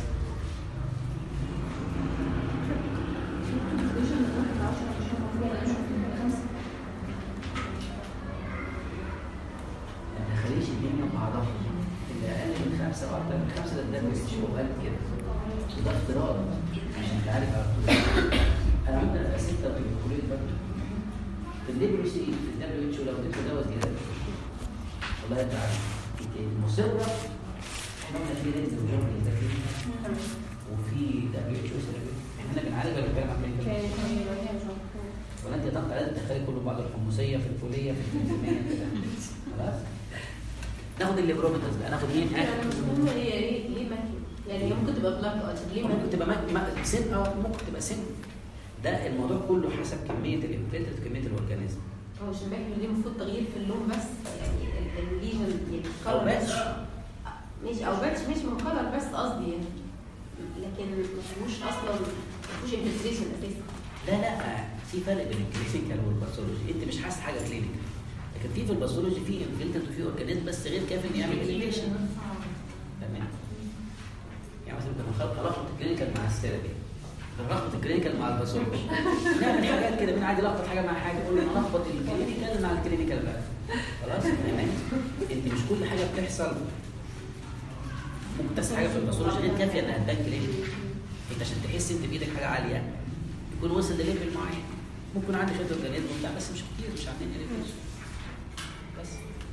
ما تخليش الدنيا بعضها. اللي اقل من خمسه واكتر من خمسه ده الدم هو قال كده. وده افتراض عشان انت عارف على طول. انا عندي ابقى سته في الكليه برضه. في الليبروسي في الدبليو اتش لو اديته دواء زياده والله انت عارف المصره احنا قلنا في ريز وجورنال ذاكرين وفي دبليو اتش احنا بنعالج ولا بنتكلم عن ايه؟ ولا انت طنطا لازم تدخلي كله بعض الحمصيه في الفوليه في الفيتامين كده خلاص. ناخد الليبروميترز بقى. ناخد مين؟ يعني مش مهم هي ليه ليه ماكي؟ يعني هي ممكن تبقى بلاك اصلا ليه ممكن تبقى ماكي سن او ممكن تبقى سن. ده الموضوع كله حسب كميه الانفلترت كميه الاورجانيزم. هو مش الماكي ليه المفروض تغيير في اللون بس يعني الليجن يعني او باتش ماشي او باتش مش من كلر بس قصدي يعني، لكن ما فيهوش اصلا ما فيهوش انفلتريشن اساسا. لا لا في فرق بين الكلينيكال والباثولوجي. انت مش حاسس حاجه كلينيكال، لكن في في الباثولوجي في انفلترت وفي اورجانيزم بس غير كافي ان يعمل اليفيشن. تمام. يعني مثلا ممكن نخلط الكلينيكال مع الثيرابي، نلخبط الكلينيكال مع الباثولوجي، نعمل حاجات كده. مين عادي يلخبط حاجه مع حاجه؟ يقول لنا نلخبط الكلينيكال مع الكلينيكال بقى خلاص. تمام. انت مش كل حاجه بتحصل ممكن تحصل حاجه في الباثولوجي غير كافيه انها تبان كلينيكال. انت عشان تحس انت بايدك حاجه عاليه يكون وصل لليفل معين. ممكن عندي شويه اورجانيزم وبتاع بس مش كتير، مش عاملين اليفيشن بس.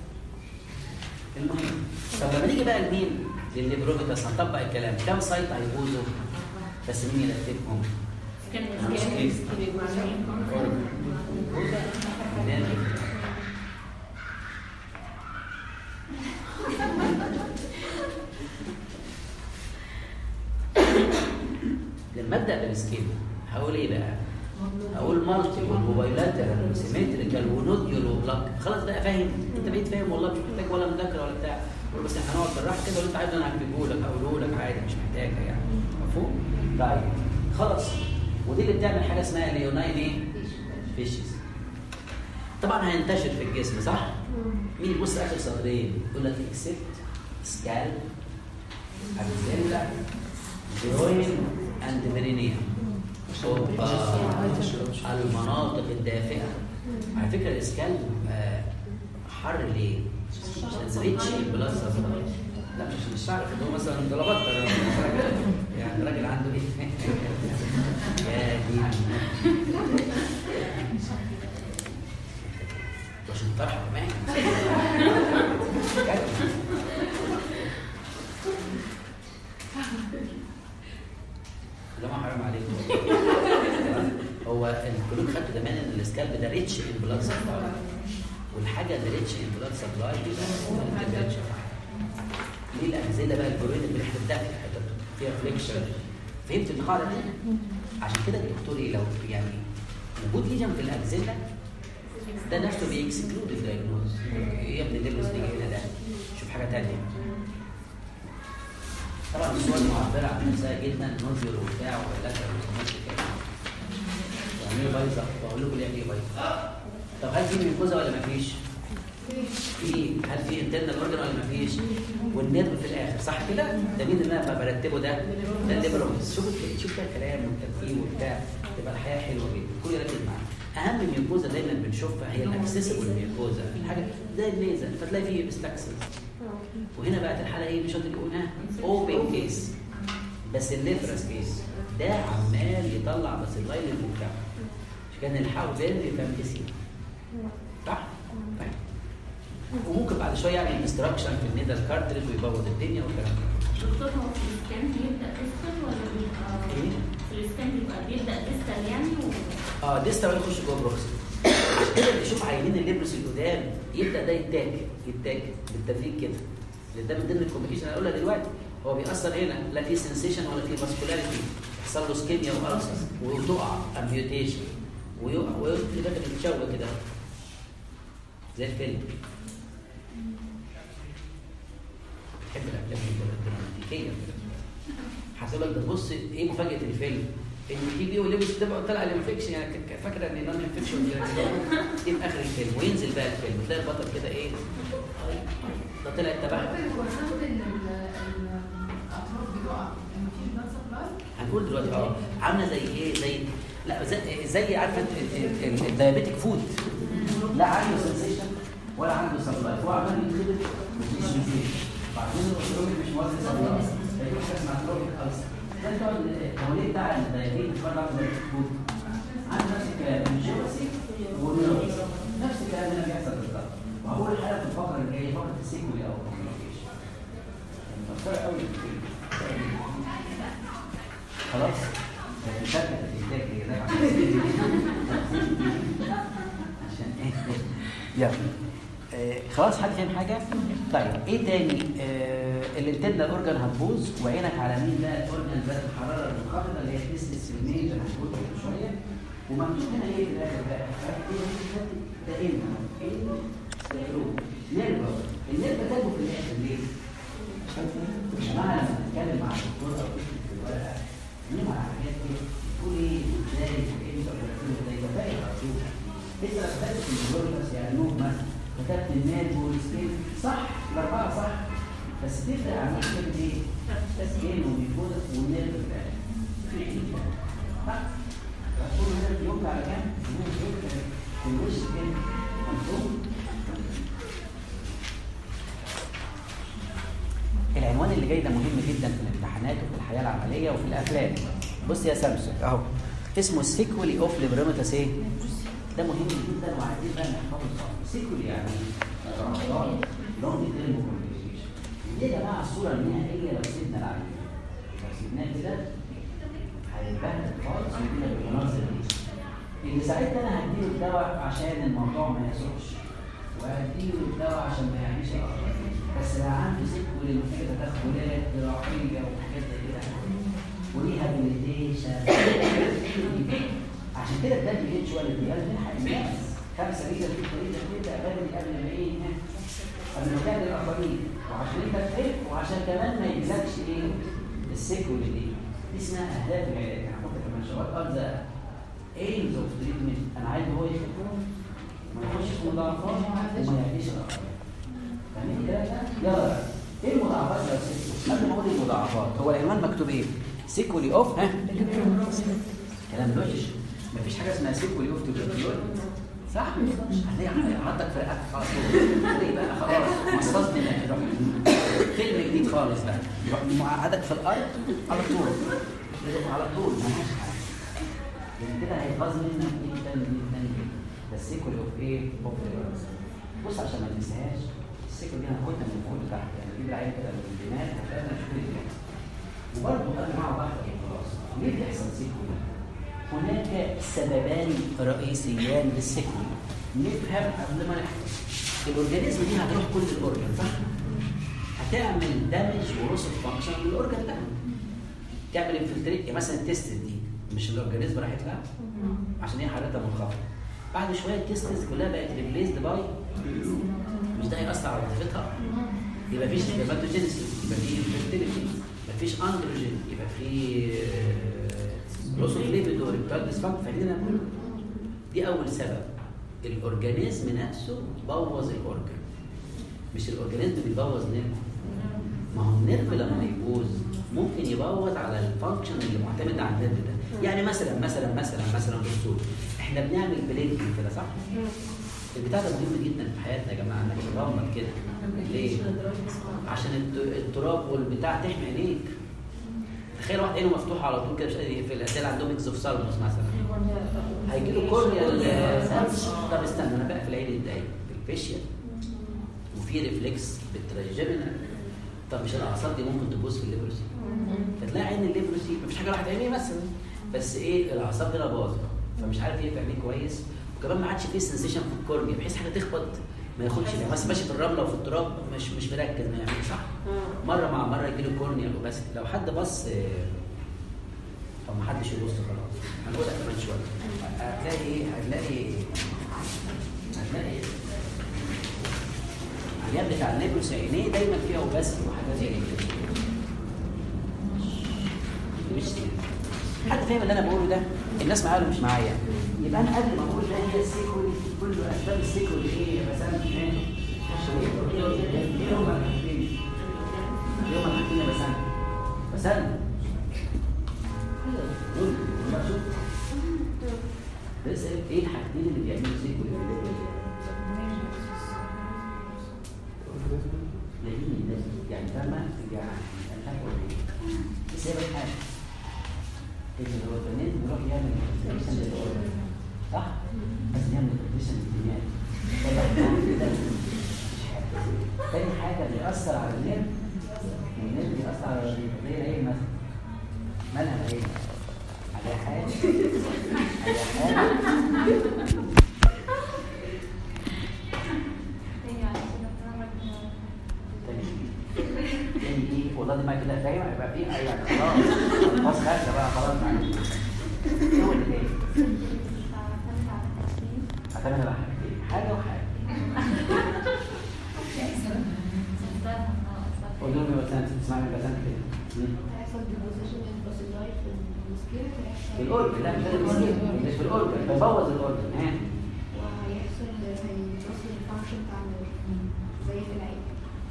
المهم طب لما نيجي بقى لمين؟ للليبروميترز هنطبق الكلام. كام سايت هيبوظوا؟ بس مين يرتبهم؟ كان كان لما ابدا بالسكيل هقول ايه بقى؟ هقول مالتي وبايلاترال وسيمتريكال ونوديول وبلاك. خلاص بقى فاهم؟ انت بقيت فاهم والله، مش محتاج ولا مذاكره ولا بتاع. بس احنا هنقعد بالراحه كده واللي انت عايزه انا هكتبه لك هقوله لك عادي مش محتاجه يعني. مفهوم؟ طيب خلاص. ودي اللي بتعمل حاجه اسمها ليوناين ايه؟ فيشز. طبعا هينتشر في الجسم صح؟ مين يبص اخر سطرين يقول لك اكسبت سكالب اكسيلا جروين اند برينيا. المناطق الدافئه على فكره الاسكالب آه حر ليه؟ عشان ريتش البلاد سبلاي. لا مش مش عارف ان هو مثلا ضربات يعني راجل عنده ايه؟ يا دي عشان طرحه كمان. جماعه حرام عليكم. هو الكلوب خدته زمان ان السكالب ده ريتش ان بلاد سبلاي، والحاجه اللي ريتش ان بلاد سبلاي بيبقى ريتش. ليه الاغزله بقى البروين اللي احنا بنحتاجها فيها فليكشن؟ فهمت القاعده دي؟ عشان كده الدكتور ايه لو يعني وجود ليجن في الاغزله ده نفسه بيكسكلود الدايجنوز. ايه يا ابني الليبروس اللي جاي هنا ده؟ شوف حاجه ثانيه. طبعا الصور معبره عن نفسها جدا، نوزل وبتاع وعلاج ومش كده. يعني ايه بايظه؟ بقول لكم يعني ايه بايظه؟ طب هل في ميكوزا ولا مفيش؟ في. هل في انترنال اورجن ولا مفيش؟ والنيرف في الاخر صح كده؟ ده مين اللي انا برتبه ده؟ ده الليبروس. شوف شوف كده الكلام والترتيب وبتاع، تبقى الحياه حلوه جدا. كل يركز معايا. اهم ميكوزا دايما بنشوفها هي الاكسسبل ميكوزا، الحاجه زي الليزر فتلاقي فيه بستكسل. وهنا بقت الحاله ايه؟ مش هتقول يقول ها اوبن كيس، بس الليفرس كيس ده عمال يطلع بس اللاين للمجتمع. مش كان الحاول بيرمي فاهم كيسين صح؟ طيب وممكن بعد شويه يعمل انستراكشن في النيدل كارتريج ويبوظ الدنيا والكلام ده. دكتور هو في الاسكان بيبدا ديستال ولا بيبقى ايه؟ في الاسكان بيبقى بيبدا ديستال يعني و... اه ديستال يخش جوه بروكسي. عشان كده اللي يشوف عينين الليبروس القدام يبدا ده يتاك يتاك بالتدريج كده. لان ده من ضمن الكومبليكيشن اللي هقولها دلوقتي. هو بيأثر هنا لا في سنسيشن ولا في فاسكولاريتي، يحصل له سكيميا وارسس وتقع امبيوتيشن ويقع ويبقى كده بيتشوه كده زي الفيلم. بحب الافلام الدراماتيكيه. هتقول لك ده بص ايه مفاجاه الفيلم؟ ان تي بي ولبس تبقى طلع الانفكشن يعني فاكره ان نون انفكشن دي في اخر الفيلم وينزل بقى الفيلم تلاقي البطل كده ايه ده طلع تبعه. هنقول دلوقتي اه عامله زي ايه زي لا زي, زي عارفه الدايابيتيك فود لا عنده سنسيشن ولا عنده سبلاي هو عمال يتخبط مش مفيد بعدين الاسلوب مش موازي سبلاي هيكون حاجه اسمها تروبيك ألسر. ده التوليد بتاع الدايابيتيك بره الفود عنده نفس الكلام الجيوسي والنيوروس نفس الكلام اللي بيحصل بالظبط. وهقول الحاله في الفقره اللي جايه فقره السيكولي او الكوميونيكيشن مفكره قوي خلاص شكل الانتاج هي ده عشان ايه يلا آه خلاص حد فاهم حاجه؟ طيب ايه تاني؟ آه الانترنال اورجان هتبوظ وعينك على مين بقى الاورجان ذات الحراره المنخفضه اللي هي تسلس الميجر هتبوظ شويه ومكتوب هنا ايه في الاخر بقى؟ ده ايه؟ ايه؟ نيرف النيرف كاتبه في الاخر ليه؟ مش معنى لما نتكلم مع الدكتور او في الورقه نعمل على حاجات ايه؟ تقول ايه ازاي وامتى ولا يبقى فاهم على طول. انت لو كتبت في الجلوكوز يعني نوع مثلا كتبت النيرف والسكين صح الاربعه صح بس تفرق عن كلمه ايه؟ السكين والميكوزا والنيرف في الاخر. صح؟ هتقول النيرف يوقع على كام؟ في الوش كده مفهوم؟ العنوان اللي جاي ده مهم جدا في الامتحانات وفي الحياه العمليه وفي الافلام. بص يا سامسون اهو اسمه سيكولي اوف ليبروميتاس ايه؟ ده مهم جدا وعايزين بقى نحفظه. سيكولي يعني رمضان لونج تيرم كومبليكيشن. دي يا جماعه الصوره النهائيه لو سيبنا العين لو سيبناه كده هيتبهدل خالص ويجينا بالمناظر دي. اللي ساعتها انا هديله الدواء عشان الموضوع ما يسرقش وهديله الدواء عشان ما يعملش اكتر. بس لو عنده سيكولي وفيه تدخلات جراحيه وحاجات زي كده وريهابيليتيشن عشان كده ده بيجي شويه الرجال بنلحق الناس خمسه ليله في طريقه كده قبل قبل ما ايه قبل ما تعمل الاخرين وعشان انت تفهم وعشان كمان ما يجيلكش ايه السيكولي دي. دي اسمها اهداف العلاج. هنحط كمان شويه ارزه ايمز اوف تريتمنت. انا عايز هو يخف ما يخش في مضاعفات وما يعديش الاخرين. فاهمين الكلام ده؟ يلا ايه المضاعفات يا سيدي؟ قبل ما اقول المضاعفات هو العنوان مكتوب ايه؟ سيكولي اوف ها؟ كلام لوجيك. مفيش حاجه اسمها سيكولي اوف تبركلوز صح؟ هتلاقي عضك في رقبتك خلاص هتلاقي بقى خلاص مصاص دماغ يروح فيلم جديد خالص بقى يروح مقعدك في الارض على طول على طول ملهاش حاجه لان كده هيتغاظ منك جدا جدا جدا. ده السيكول اوف ايه؟ اوف بص عشان ما تنساهاش السيكول دي هناخدها من فوق لتحت يعني نجيب العين كده من الدماغ هتلاقي مشكله كده وبرضه قبل مع بعض خلاص ليه بيحصل سيكول؟ هناك سببان رئيسيان للسيكول نفهم قبل ما نحفظ. الاورجانيزم دي هتروح كل الاورجان صح؟ هتعمل دامج ولوس اوف فانكشن للاورجان ده. تعمل انفلتريت يعني مثلا التستس دي مش الاورجانيزم راحت لها عشان هي حرارتها منخفضه. بعد شويه التستس كلها بقت ريبليسد باي مش ده هيأثر على وظيفتها؟ يبقى مفيش سبرماتوجينيسيس يبقى في انفلتريتي مفيش اندروجين يبقى في لوس اوف ليبيدو ريبتال ديسفانكشن. فاهمين انا دي اول سبب. الاورجانيزم نفسه بوظ الاورجان مش الاورجانيزم بيبوظ نيرف. ما هو النيرف لما يبوظ ممكن يبوظ على الفانكشن اللي معتمد على النيرف ده. يعني مثلا مثلا مثلا مثلا دكتور احنا بنعمل بلينكينج كده صح؟ البتاع ده مهم جدا في حياتنا يا جماعه انك تغمض كده. ليه؟ عشان التراب والبتاع تحمي عينيك. تخيل واحد عينه مفتوحه على طول كده في الاسئله عندهم اكزوفثالموس مثلا هيجي له كورنيال. طب استنى انا بقى في العين الدايم بالفيشيال وفي ريفلكس بالتراجيمينال. طب مش الاعصاب دي ممكن تبوظ في الليبروسي؟ فتلاقي عين الليبروسي مفيش حاجه راحت عينيه مثلا بس ايه الاعصاب هنا باظت فمش عارف يقفل عينيه كويس وكمان ما عادش فيه سنسيشن في الكورنيا بحيث حاجه تخبط ما ياخدش يعني مثلا ماشي في الرمله وفي التراب مش مش مركز ما يعملش صح. مره مع مره يجي له كورنيال وبس. لو حد بص او ما حدش يبص خلاص هنقولها كمان شويه هتلاقي ايه هتلاقي هتلاقي العيان بتاع الليبروس عينيه دايما فيها وبس وحاجات زي كده مش حد فاهم اللي انا بقوله ده؟ الناس معايا ولا مش معايا؟ يبقى انا قبل ما اقول ده هي السيكول كل اسباب السيكول ايه يا بسام؟ ايه؟ ايه هم الحاجتين؟ ايه هم الحاجتين يا بسام؟ بسام قول ما شوف بس ايه الحاجتين اللي بيعملوا سيكول يعني فاهمه يعني بس هي بس حاجه اللي هو البنات بيروح يعمل كونتريشن للاورجن صح؟ بس يعمل كونتريشن للدماغ. تاني حاجه بيأثر على النيرف النيرف بيأثر على الرصيد زي ايه مثلا؟ مالها ايه؟ على حاجه على حاجه والله دي ما كده فاهم هيبقى فيه يعني خلاص خلاص خارجه بقى خلاص معاك ايه هو اللي جاي؟ هتعمل على حاجتين حاجه وحاجه قول لهم يا بسنت تسمعني يا بسنت كده هيحصل ديبوزيشن للباسيلاي في المسكير في الاورجن لا مش في المسكير مش في الاورجن بيبوظ الاورجن ها وهيحصل هيوصل الفانكشن بتاع زي في العين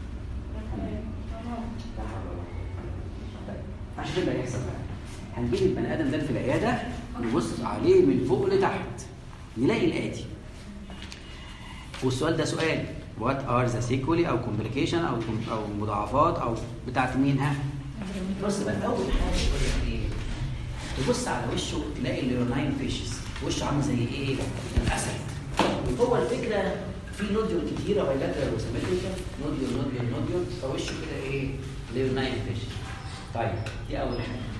عشان كده هيحصل بقى هنجيب البني ادم ده في العياده نبص عليه من فوق لتحت نلاقي الاتي والسؤال ده سؤال وات ار ذا سيكولي او كومبليكيشن او او مضاعفات او بتاعت مين ها بص بقى اول حاجه يقول لك ايه تبص على وشه تلاقي الليوناين فيشز وشه عامل زي ايه الاسد هو الفكره في نوديول كتيره بايلاترال وسيمتريكال نوديول نوديول نوديول فوشه كده ايه ليوناين فيشز. طيب دي اول حاجه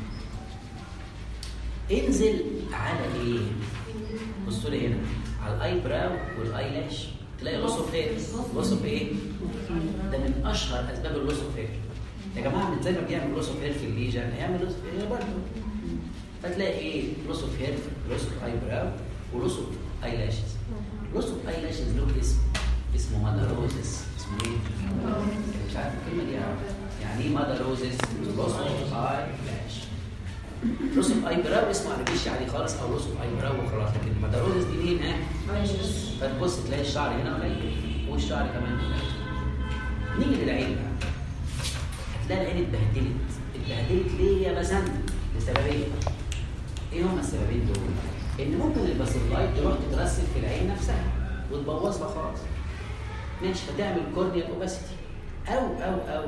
انزل على ايه بصوا لي هنا على الاي براو والاي لاش تلاقي لوس اوف هير لوس اوف ايه ده من اشهر اسباب اللوس اوف هير يا جماعه من زي ما بيعمل لوس اوف هير في الليجن هيعمل لوس اوف هير برضه فتلاقي ايه لوس اوف هير لوس اوف اي براو ولوس اوف اي لاشز لوس اوف اي لاشز له اسم اسمه ماداروزس اسمه ايه مش عارف الكلمه دي يعني ايه ماداروزس لوس اوف اي لاش لوس اوف اي براو اسمه عربيش عليه خالص او لوس اوف اي براو وخلاص لكن ماداروزس دي مين ها فتبص تلاقي الشعر هنا قليل والشعر كمان قليل. نيجي للعين بقى هتلاقي العين اتبهدلت اتبهدلت ليه يا بسنت لسببين ايه هما السببين دول ان ممكن الباسيلاي تروح تترسب في العين نفسها وتبوظها خالص. ماشي، فتعمل كورنيال اوباسيتي او او او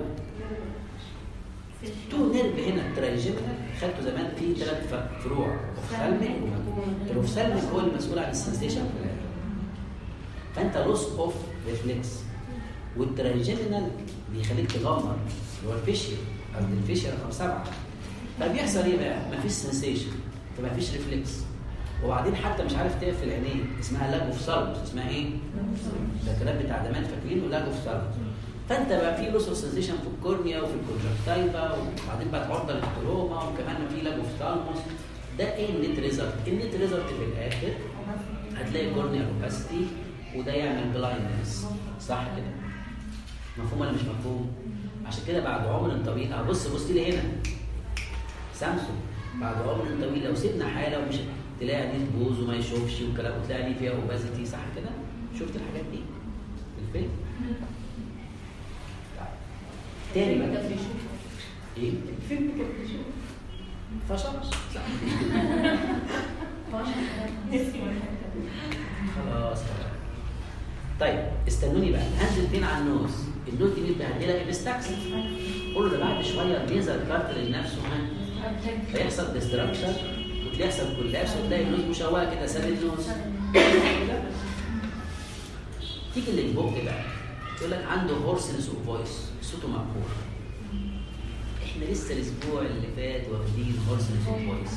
تو نيرف هنا الترايجيمنال. خدته زمان في ثلاث فروع، اوفثالميك الاوفثالميك هو المسؤول عن السنسيشن في العين، فانت لوس اوف ريفلكس، والترايجيمنال بيخليك تغمض اللي هو الفيشيال او الفيشيال رقم سبعه. فبيحصل ايه بقى؟ مفيش سنسيشن فمفيش ريفلكس، وبعدين حتى مش عارف تقفل عينيه، اسمها لاج اوف سالموس. اسمها ايه؟ ده الكلام بتاع زمان فاكرينه، لاج اوف سالموس. فانت بقى في لوس اوف سنسيشن في الكورنيا وفي الكونجكتيفا، وبعدين بقى تعرض للتروما، وكمان في لاج اوف سالموس. ده ايه النت ريزلت؟ النت ريزلت في الاخر هتلاقي كورنيال اوباسيتي، وده يعمل بلايندنس. صح كده؟ مفهوم ولا مش مفهوم؟ عشان كده بعد عمر طويل، ابص بص لي هنا سامسونج، بعد عمر طويل لو سيبنا حاله ومش تلاقي عينيه تبوظ وما يشوفش وكلام، وتلاقي عينيه فيها اوبازيتي. صح كده؟ شفت الحاجات دي في الفيلم؟ تاني بقى ايه؟ الفيلم كان بيشوف فشخ. صح. خلاص خلاص. طيب استنوني بقى، هنزل فين على النوز؟ النوز دي متبهدله بستكسل. قول له ده بعد شويه النيزل كارتريج نفسه هيحصل ديستراكشن، وتلاقي يحصل كولابس، وتلاقي النوز مشوهه كده ساب النوز. تيجي للبوك بقى يقول لك عنده هورسنس اوف فويس، صوته مقهور. احنا لسه الاسبوع اللي فات واخدين هورسنس اوف فويس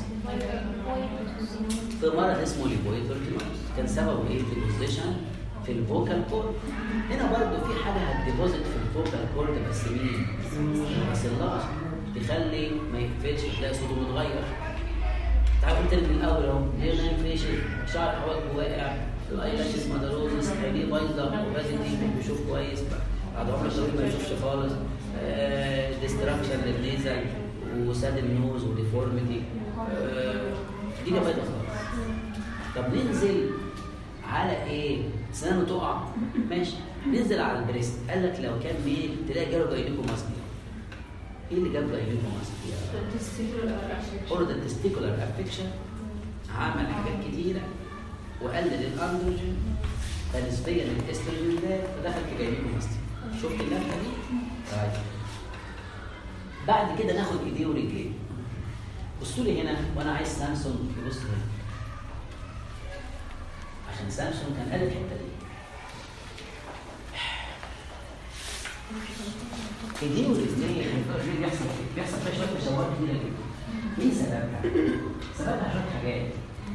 في مرض اسمه ليبويد فيرتينوز. كان سببه ايه؟ في البوزيشن في الفوكال كورد. هنا برضه في حاجه هتديبوزيت في الفوكال كورد، بس مين؟ بس اللغه تخلي ما يقفلش، تلاقي صوته متغير. تعالوا انت من الاول اهو، ليه ما ينفعش؟ شعر حواجبه واقع، الايلاشز مدروزس، عينيه بايظه، اوبازيتي، مش بيشوف كويس، بعد عمر طويل ما يشوفش خالص، آه ديستراكشن للنيزل، وساد النوز، وديفورميتي، آه الدنيا بايظه خالص. طب ننزل على ايه؟ سنانه تقع، ماشي، ننزل على البريست. قال لك لو كان ميل تلاقي جاله جاينيكوماستيا. ايه اللي جاب جاينيكوماستيا؟ اوردا تستيكولار افكشن، عمل حاجات كتيره وقلل الاندروجين، فنسبيا الاستروجين ده فدخل في جاينيكوماستيا. شفت اللفه دي؟ طيب بعد كده ناخد ايديه ورجليه. بصوا لي هنا، وانا عايز سامسونج يبص هنا عشان سامسونج كان قال الحته دي. ايديه ورجليه بيحصل بيحصل فيها شويه تشوهات كتيره جدا. ايه سببها؟ سببها شويه حاجات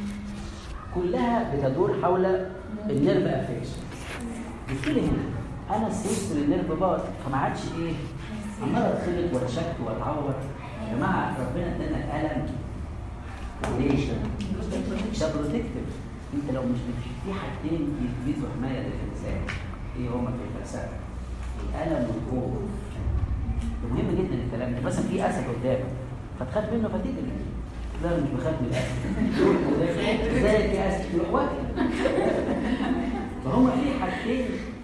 كلها بتدور حول النيرف افكشن. بصوا لي هنا، انا سيبت للنيرف باظ، فما عادش ايه؟ عمال اتخلط واتشك واتعور. يا جماعه ربنا ادانا الم ليش؟ ده بروتكتيف. انت لو مش في حاجتين بيدوا حمايه للانسان، ايه هما في الفلسفه؟ الالم والخوف. مهم جدا الكلام ده. مثلا في اسد قدامك فتخاف منه فتجري، لا مش بخاف من الاسد، ازاي في اسد تروح واكل. فهم في حاجتين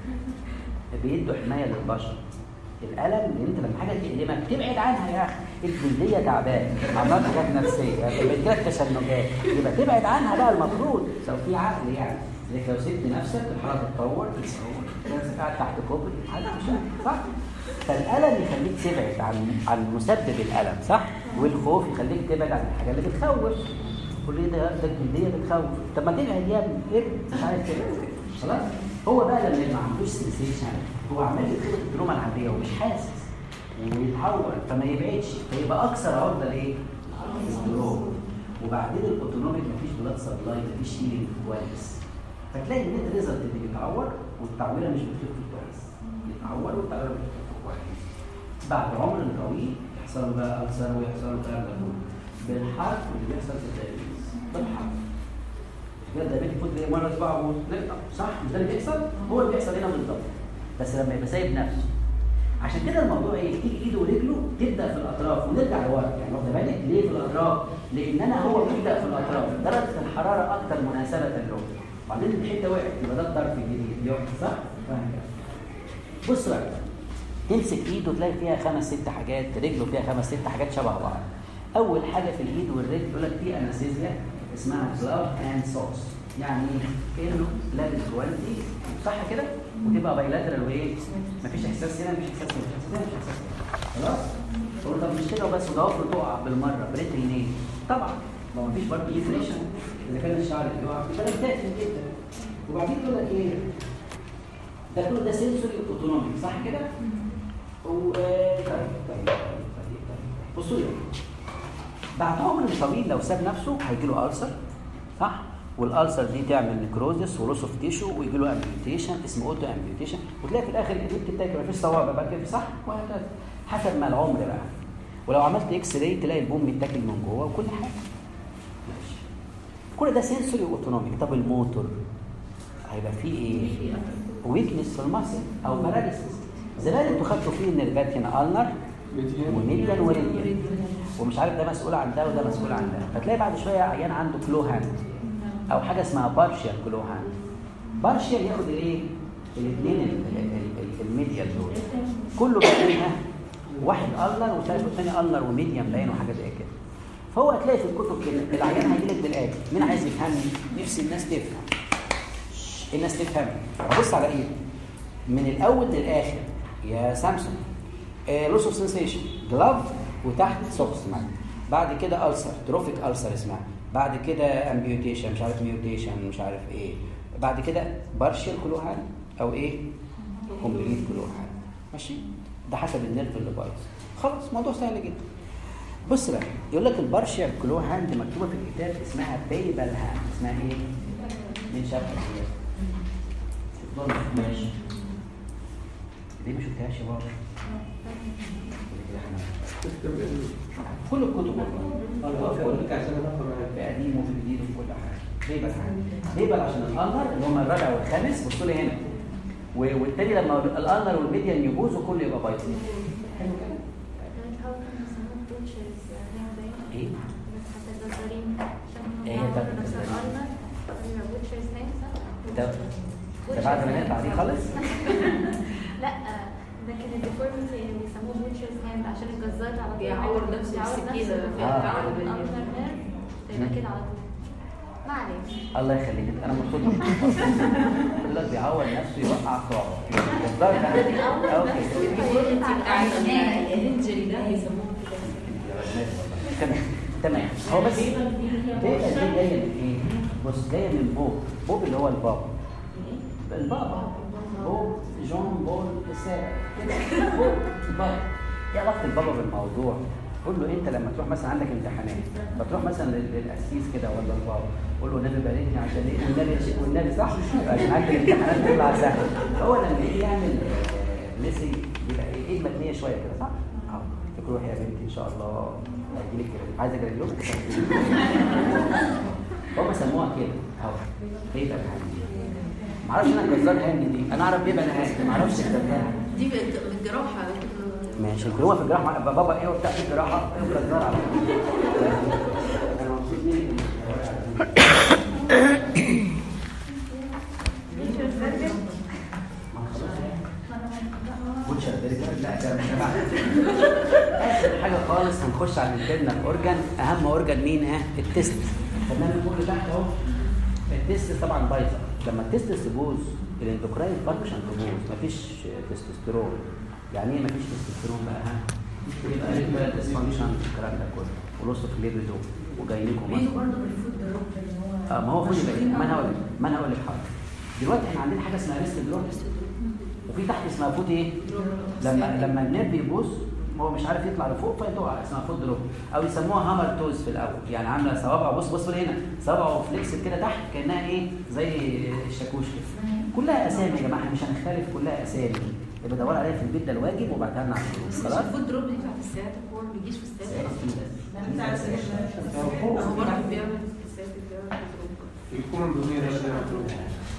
بيدوا حمايه للبشر. الالم، لان انت لما حاجه تألمك تبعد عنها. يا اخي الجلديه تعبان، عمال حاجات نفسيه، بتجيلك تشنجات، يبقى تبعد عنها بقى المفروض لو في عقل يعني. لكن لو سبت نفسك الحاله تتطور تتصور، نفسك قاعد تحت كوبري حاجه مش صح. فالالم يخليك تبعد عن عن مسبب الالم، صح؟ والخوف يخليك تبعد عن الحاجه اللي بتخوف. كل ده ده الجلديه بتخوف. طب ما تبعد يا ابني، ايه مش عايز تبعد خلاص. هو بقى لما ما عندوش سنسيشن، هو عمال يخرج الدروما العاديه ومش حاسس ويتحول، فما يبعدش، فيبقى اكثر عرضه لايه؟ الدروما. وبعدين الاوتونوميك مفيش بلاد سبلاي، مفيش هيلينج كويس، فتلاقي النت ريزلت اللي بيتعور والتعويره مش بتخف كويس، يتعور والتعويره مش بتخف كويس. بعد عمر طويل يحصل له بقى ألسر ويحصل له الكلام ده كله بالحرف اللي بيحصل في الدايبيتس. بالحرف كده الدايبيتس فوت زي مره صباعه نقطع، صح؟ مش ده اللي بيحصل؟ هو اللي بيحصل هنا بالضبط، بس لما يبقى سايب نفسه. عشان كده الموضوع ايه؟ تيجي ايده ورجله تبدا في الاطراف ونرجع لورا. يعني واخد بالك ليه في الاطراف؟ لان انا هو بيبدا في الاطراف، درجه الحراره اكثر مناسبه له، وبعدين الحته وقعت يبقى ده الطرف الجديد يقع، صح؟ بص بقى، تمسك ايده تلاقي فيها خمس ست حاجات، رجله فيها خمس ست حاجات شبه بعض. اول حاجه في الايد والرجل يقول لك في انستيزيا اسمها جلاف اند سوكس. يعني ايه؟ كانه لابس جوانتي صح كده وتبقى بايلاترال وايه؟ مفيش احساس هنا مفيش احساس هنا مفيش احساس هنا خلاص؟ تقول طب مش كده وبس وضوافر تقع بالمره بريتل نيل طبعا ما هو مفيش برضه ديفريشن اذا كان الشعر بيقع يبقى بتاكل جدا. وبعدين يقول لك ايه؟ ده كله ده سنسوري اوتونوميك صح كده؟ و طيب طيب طيب طيب بصوا لي بعد عمر طويل لو ساب نفسه هيجي له ألسر صح؟ والألسر دي تعمل نيكروزس ولوس اوف تيشو ويجي له امبيوتيشن اسمه اوتو امبيوتيشن وتلاقي في الاخر الايد بتتاكل مفيش صوابع بقى كده صح؟ وهكذا حسب ما العمر بقى. ولو عملت اكس راي تلاقي البوم بيتاكل من جوه وكل حاجه. ماشي. كل ده سنسوري اوتونوميك. طب الموتور هيبقى فيه ايه؟ ويكنس في المصل او باراليسيس. زمان انتوا خدتوا فيه النيرفات هنا النر وميديان وريديان ومش عارف ده مسؤول عن ده وده مسؤول عن ده. فتلاقي بعد شويه عيان عنده كلو هاند او حاجه اسمها بارشيال كلو هاند. بارشيال ياخد الايه؟ الاثنين الميديال دول كله باينها واحد النر وثالث والثاني النر وميديان باين وحاجه زي كده. فهو هتلاقي في الكتب كده العيان هيجي لك بالاتي. مين عايز يفهمني؟ نفسي الناس تفهم. الناس تفهم. ابص على ايه؟ من الاول للاخر يا سامسون لوس اوف سنسيشن جلاف وتحت سوكس معاك. بعد كده ألسر تروفيك ألسر اسمها. بعد كده امبيوتيشن مش عارف ميوتيشن مش عارف ايه. بعد كده بارشيال كلوهان او ايه كومبليت كلوهان. ماشي ده حسب النيرف اللي بايظ. خلاص موضوع سهل جدا. بص بقى يقول لك البارشيال كلوهان دي مكتوبه في الكتاب اسمها بيبل هاند. اسمها ايه؟ من شافها كده ماشي. ليه ما شفتهاش يا بابا؟ كل الكتب والله في قديم وفي جديد وفي كل حاجه. ليه بقى؟ ليه بقى؟ عشان الانر اللي هم الرابع والخامس بصوا لي هنا والتاني لما الانر والميديان يبوظوا كله يبقى بايظين. حلو كده؟ ايه؟ ايه ده؟ ده ده بعد ما نقطع دي خالص؟ لا ده كان الديفورميتي اللي بيسموه بوتشرز هاند عشان الجزار على طول بيعور نفسه بالسكينه في التعور بالانترنت يبقى كده على طول. ما عليك. الله يخليك انا مبسوط بقول لك بيعور نفسه يوقع صوابعه. الجزار ده اوكي الانجري ده هيسموه تمام تمام. هو بس بيبقى دي جايه من ايه؟ بص جايه من بوب. بوب اللي هو البابا. البابا بوب جون بول السابع كده بوب البابا. ايه علاقه البابا بالموضوع؟ قول له انت لما تروح مثلا عندك امتحانات فتروح مثلا للاسيس كده ولا البابا قول له النبي باركني عشان ايه؟ والنبي والنبي صح عشان عندك الامتحانات تطلع سهله. هو لما يجي يعمل لسي يبقى ايه متنيه شويه كده صح؟ اه تروح يا بنتي ان شاء الله هيجي لك عايزه اجري لهم هم سموها كده اهو بيبقى الحديد. ما اعرفش انا جزار هاند دي انا اعرف بيبقى الهاند ما اعرفش كتبتها دي بالجراحه على فكره. ماشي الجروحه في الجراحه بابا ايه وبتاع في الجراحه ايه جزار على انا مبسوط منك. بوتشر برجر لا ده مش تبع. اخر حاجه خالص هنخش على الانترنال اورجان. اهم اورجان مين؟ ها التست. خدناه كل تحت اهو. التست طبعا بايظه. لما التست يبوظ الاندوكراين فانكشن تبوظ مفيش تستوستيرون. يعني ايه مفيش تستوستيرون بقى؟ ها يبقى الريكويرد ديسفانكشن الكلام ده كله ولوس اوف ليبيدو وجايليكم بيجوا برضه بالفود دروب اللي هو اه ما هو خدي بالك. ما انا هقول لك ما انا هقول لك حاجه. دلوقتي احنا عندنا حاجه اسمها ريست بلوك وفي تحت اسمها فوت ايه؟ لما لما النيرف يبوظ هو مش عارف يطلع لفوق فيقع اسمها فوت دروب او يسموها هامر توز في الاول. يعني عامله صوابع بص بص هنا صوابعه فليكس كده تحت كانها ايه زي الشاكوش كده. كلها اسامي يا جماعه مش هنختلف كلها اسامي. يبقى دور عليها في البيت ده الواجب وبعدها لنا على الفلوس خلاص. الفود دروب بيطلع في الساعات هو ما بيجيش في الساعات بتاع السيشن هو برضه بيعمل في الساعات بيعمل فود يكون الضمير ده مطلوب.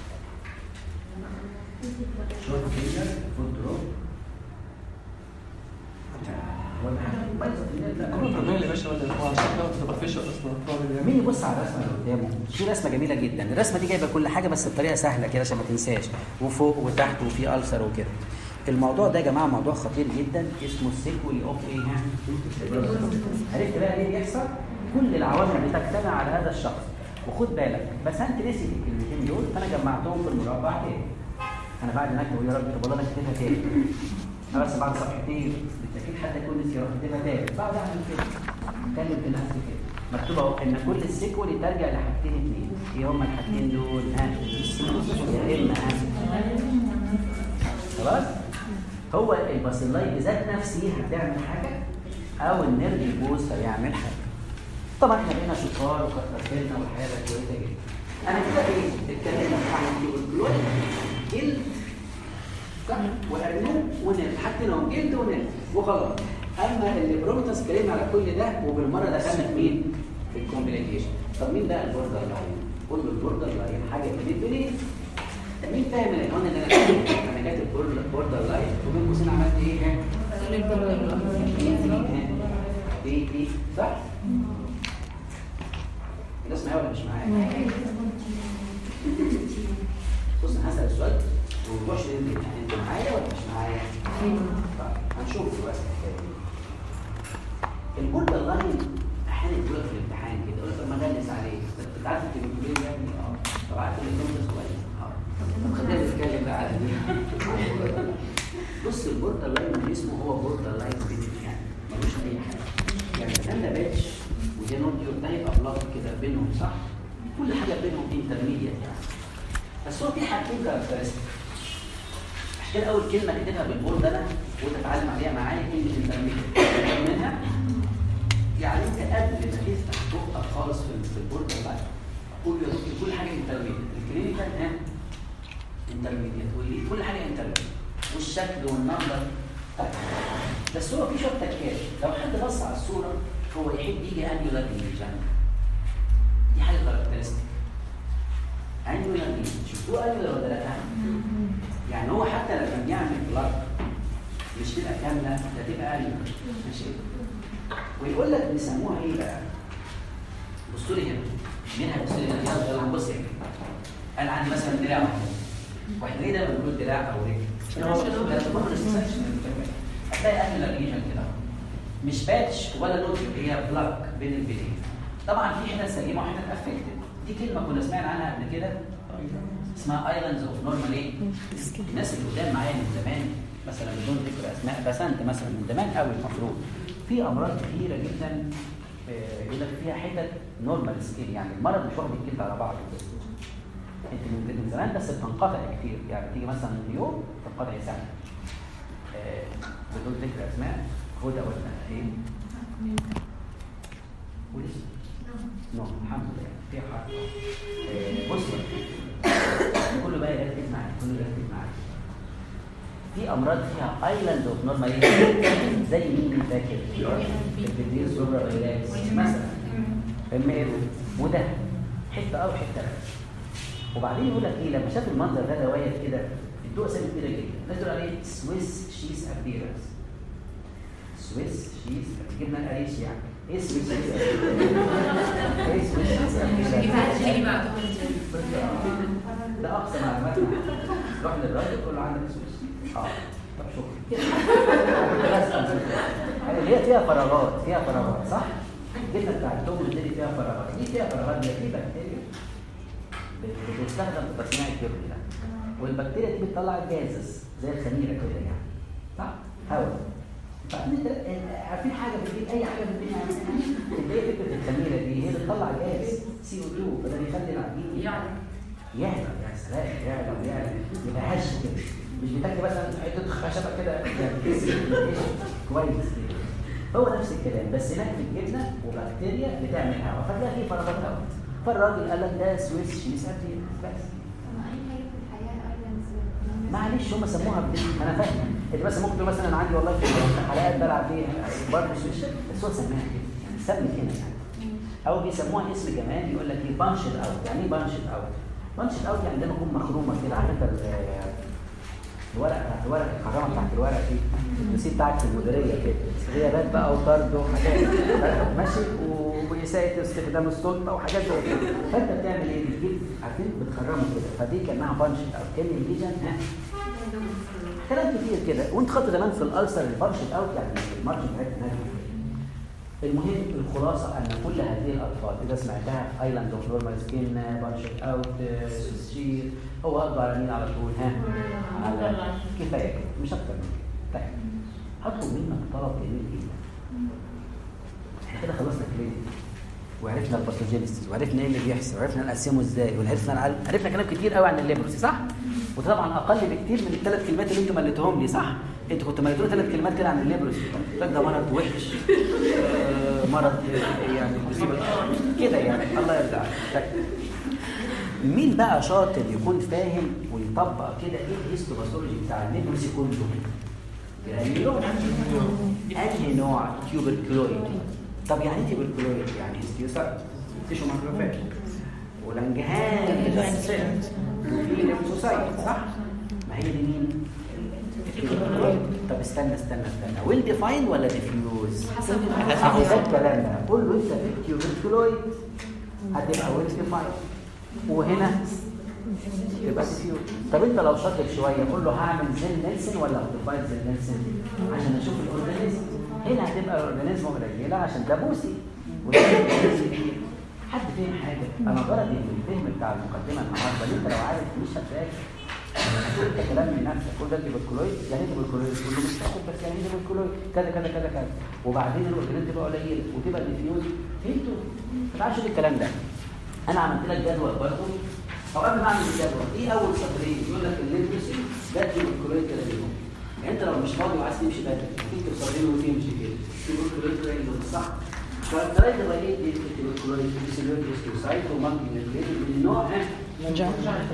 شورت فينجر فوت دروب الضمير يا باشا ولا هو عشان كده تبقى فيش اصلا. مين يبص على الرسمه اللي قدامه؟ في رسمه جميله جدا. الرسمه دي جايبه كل حاجه بس بطريقه سهله كده عشان ما تنساش وفوق وتحت وفي ألسر وكده. الموضوع ده يا جماعه موضوع خطير جدا اسمه السيكولي اوف ايه؟ عرفت بقى ليه بيحصل؟ كل العوامل بتجتمع على هذا الشخص وخد بالك بس انت نسيت الكلمتين دول فانا جمعتهم في المربع تاني. انا بعد ما اكتب يا رب طب والله انا كاتبها تاني. انا بس بعد صفحتين بالتاكيد حد يكون نسي يروح كاتبها تاني. بعد اعمل كده اتكلم في نفسي كده مكتوب اهو ان كل السيكول ترجع لحاجتين اثنين. ايه هما الحاجتين دول؟ ها يا اما خلاص هو الباسيلاي بذات نفسه هتعمل حاجه او النيرف بوز هيعمل حاجه. طبعا احنا بقينا شطار وكتر خيرنا والحياه بقت كويسه جدا. انا كده ايه اتكلمنا عن الجلد جلد صح وارنوب ونرف حطيناهم جلد ونرف وخلاص. اما البرومتاس اتكلمنا على كل ده وبالمره دخلنا في مين؟ في الكومبليكيشن. طب مين بقى البوردر لاين؟ قول له البوردر لاين حاجه جديده ليه؟ مين فاهم العنوان اللي انا كاتبه؟ انا كاتب بوردر لاين وبين قوسين عملت ايه؟ دي دي صح؟ الناس معايا ولا مش معايا؟ بص انا هسأل السؤال ومش انت انت معايا ولا مش معايا؟ طيب هنشوف دلوقتي البوردر لاين احيانا يقول لك في الامتحان كده يقول لك طب ما غلس عليك انت عارف انت بتقول ايه يا ابني؟ اه طب عارف ان الكلام كويس اه طب خلينا نتكلم بقى على دي. بص البوردر لاين اسمه هو بوردر لاين يعني ملوش اي حاجه يعني الكلام ده باتش ودي نوت ده هيبقى بلاط كده بينهم صح؟ كل حاجه بينهم انترميديت يعني بس هو في حاجتين كاركترستيك عشان كده اول كلمه تكتبها بالبورد انا وتتعلم عليها معايا كلمه انترميديت منها يعني انت قبل ما تفتح بقك خالص في البورد لاين كل كل حاجه انترميديت الكلينيكال ها انترميديت كل حاجه انترميديت والشكل والنظر بس هو في شويه تكات لو حد بص على الصوره هو يحب يجي انيولار ليجن دي حاجه كاركترستيك انيولار ليجن شفتوه انيولار ولا لا؟ يعني هو حتى لما بيعمل بلاك مش تبقى كامله ده تبقى انيولار ماشي ويقول لك بيسموها ايه بقى؟ بصوا لي هنا مين هيبص لي هنا؟ يلا بص هنا انا عندي مثلا دراع واحنا ليه دايما بنقول دراع او رجل؟ هتلاقي انيولار ليجن كده مش باتش ولا نوت هي بلاك بين البنين. طبعا في حتت سليمه وحتت افكتد دي كلمه كنا سمعنا عنها قبل كده اسمها ايلاندز اوف نورمال ايه؟ الناس اللي قدام معايا من زمان مثلا بدون ذكر اسماء بسنت مثلا من زمان قوي المفروض في امراض كثيره جدا يقول لك فيها حتت نورمال سكيل يعني المرض مش واخد الجلد على بعضه انت من زمان بس بتنقطع كتير يعني تيجي مثلا يوم تنقطع سنه بدون ذكر اسماء هدى ولا ايه؟ ولسه؟ نو الحمد لله في حق بص كله بقى يركز معايا كله يركز معايا في امراض فيها ايلاند اوف نورمال زي مين فاكر؟ البديل سوبرا ريلاكس مثلا فاهم وده حته او حته وبعدين يقول لك ايه لما شاف المنظر ده دواير كده ادوه اسامي كبيره جدا نزلوا عليه سويس شيز ابيرنس سويس شيز جبنا القريش يعني ايه سويس شيز ايه سويس شيز ده اقصى معلومات روح للراجل تقول له عندك سويس اه طب شكرا هي فيها فراغات فيها فراغات صح؟ الجبنه بتاعت التوم اللي فيها فراغات دي فيها فراغات دي في بكتيريا بتستخدم في تصنيع الجبن ده والبكتيريا دي بتطلع الجازز زي الخميره كده يعني صح؟ هواء فانت عارفين حاجه في الدين اي حاجه في الدين ايه فكره الخميره دي هي بتطلع جاز سي او اتنين فده بيخلي العجين يعلى يعلى يا سلام يعلى ويعلى يبقى هش كده مش بتاكل مثلا حته خشبه كده كويس كده هو نفس الكلام بس هناك في الجبنه وبكتيريا بتعمل هواء فتلاقي فيه فراغات هواء فالراجل قال لك ده سويس شيز بس معلش هم سموها بدي انا فاهم انت بس ممكن تقول مثلا انا عندي والله في حلقات بلعب فيها برضه سويس بس هو سماها كده يعني سمي هنا يعني او بيسموها اسم كمان يقول لك ايه بانشد اوت يعني ايه بانشد اوت؟ بانشد اوت يعني لما تكون مخرومه كده عارف انت الورقه بتاعت الورقه الخرامه بتاعت الورقه دي النسيب بتاعت المديريه كده غيابات بقى وطرد وحاجات ماشي وإساءة استخدام السلطه وحاجات زي كده فانت بتعمل ايه؟ بتجيب عارفين بتخرمه كده فدي كانها بانشد اوت كان الليجن ها كلام كتير كده وانت خدت زمان في الالسر البانشد اوت يعني المارجن بتاعتها نازله المهم الخلاصه ان كل هذه الالفاظ اذا سمعتها ايلاند اوف نورمال سكين بارشل اوت شير هو قصده على مين على طول؟ ها؟ على كفايه مش اكتر من كده. طيب هطلب منك طلب جميل جدا. احنا كده خلصنا كلينيك وعرفنا الباثوجينيسيس وعرفنا ايه اللي بيحصل وعرفنا نقسمه ازاي وعرفنا عرفنا كلام كتير قوي عن الليبروسي صح؟ وده طبعا اقل بكتير من الثلاث كلمات اللي انتم مليتوهم لي صح؟ انتوا كنتوا مليتوا ثلاث كلمات كده عن الليبروسي ده مرض وحش آه مرض يعني كده يعني الله يرضى عليك. مين بقى شاطر يكون فاهم ويطبق كده ايه الهيستوباثولوجي بتاع الليبروسي كله؟ جرانيولوم انهي نوع؟ تيوبركلويد. طب يعني ايه تيوبركلويد؟ يعني هيستيوسايت تيشو ماكروفاج ولانجهان وفي ليمفوسايت صح؟ ما هي دي مين؟ طب استنى استنى استنى ويل ديفاين ولا ديفيوز؟ حسب ده الكلام ده قول له انت في التيوبركلويد هتبقى ويل ديفاين وهنا يبقى ديفيوز. طب انت لو شاطر شويه قول له هعمل زين نيلسون ولا هتفايد زين نيلسون عشان اشوف الاورجانيزم. هنا هتبقى الاورجانيزم قليله عشان ده بوسي وده كبير. حد فاهم حاجه؟ انا غرضي من الفهم بتاع المقدمه النهارده ان انت لو عارف مش هتفاجئ تقول انت كلام من نفسك تقول ده تيوبركلويد يعني ايه تيوبركلويد؟ تقول له مش تاخد بس يعني ايه تيوبركلويد كذا كذا كذا كذا وبعدين الاورجانيزم تبقى قليله وتبقى ديفيوز. فهمتوا؟ ما تعرفش الكلام ده. انا عملت لك جدول برضه او قبل ما اعمل الجدول ايه اول سطرين يقول لك الليبروسي ده تيوبركلويد كده ليهم. يعني انت لو مش فاضي وعايز تمشي بدري تكتب سطرين وتمشي كده تيوبركلويد كده صح؟ فالترايد الرئيسي دي التيوبركلويد بيسيلويد هيستوسايت ومالتي نيوكليد من نوع لانجهان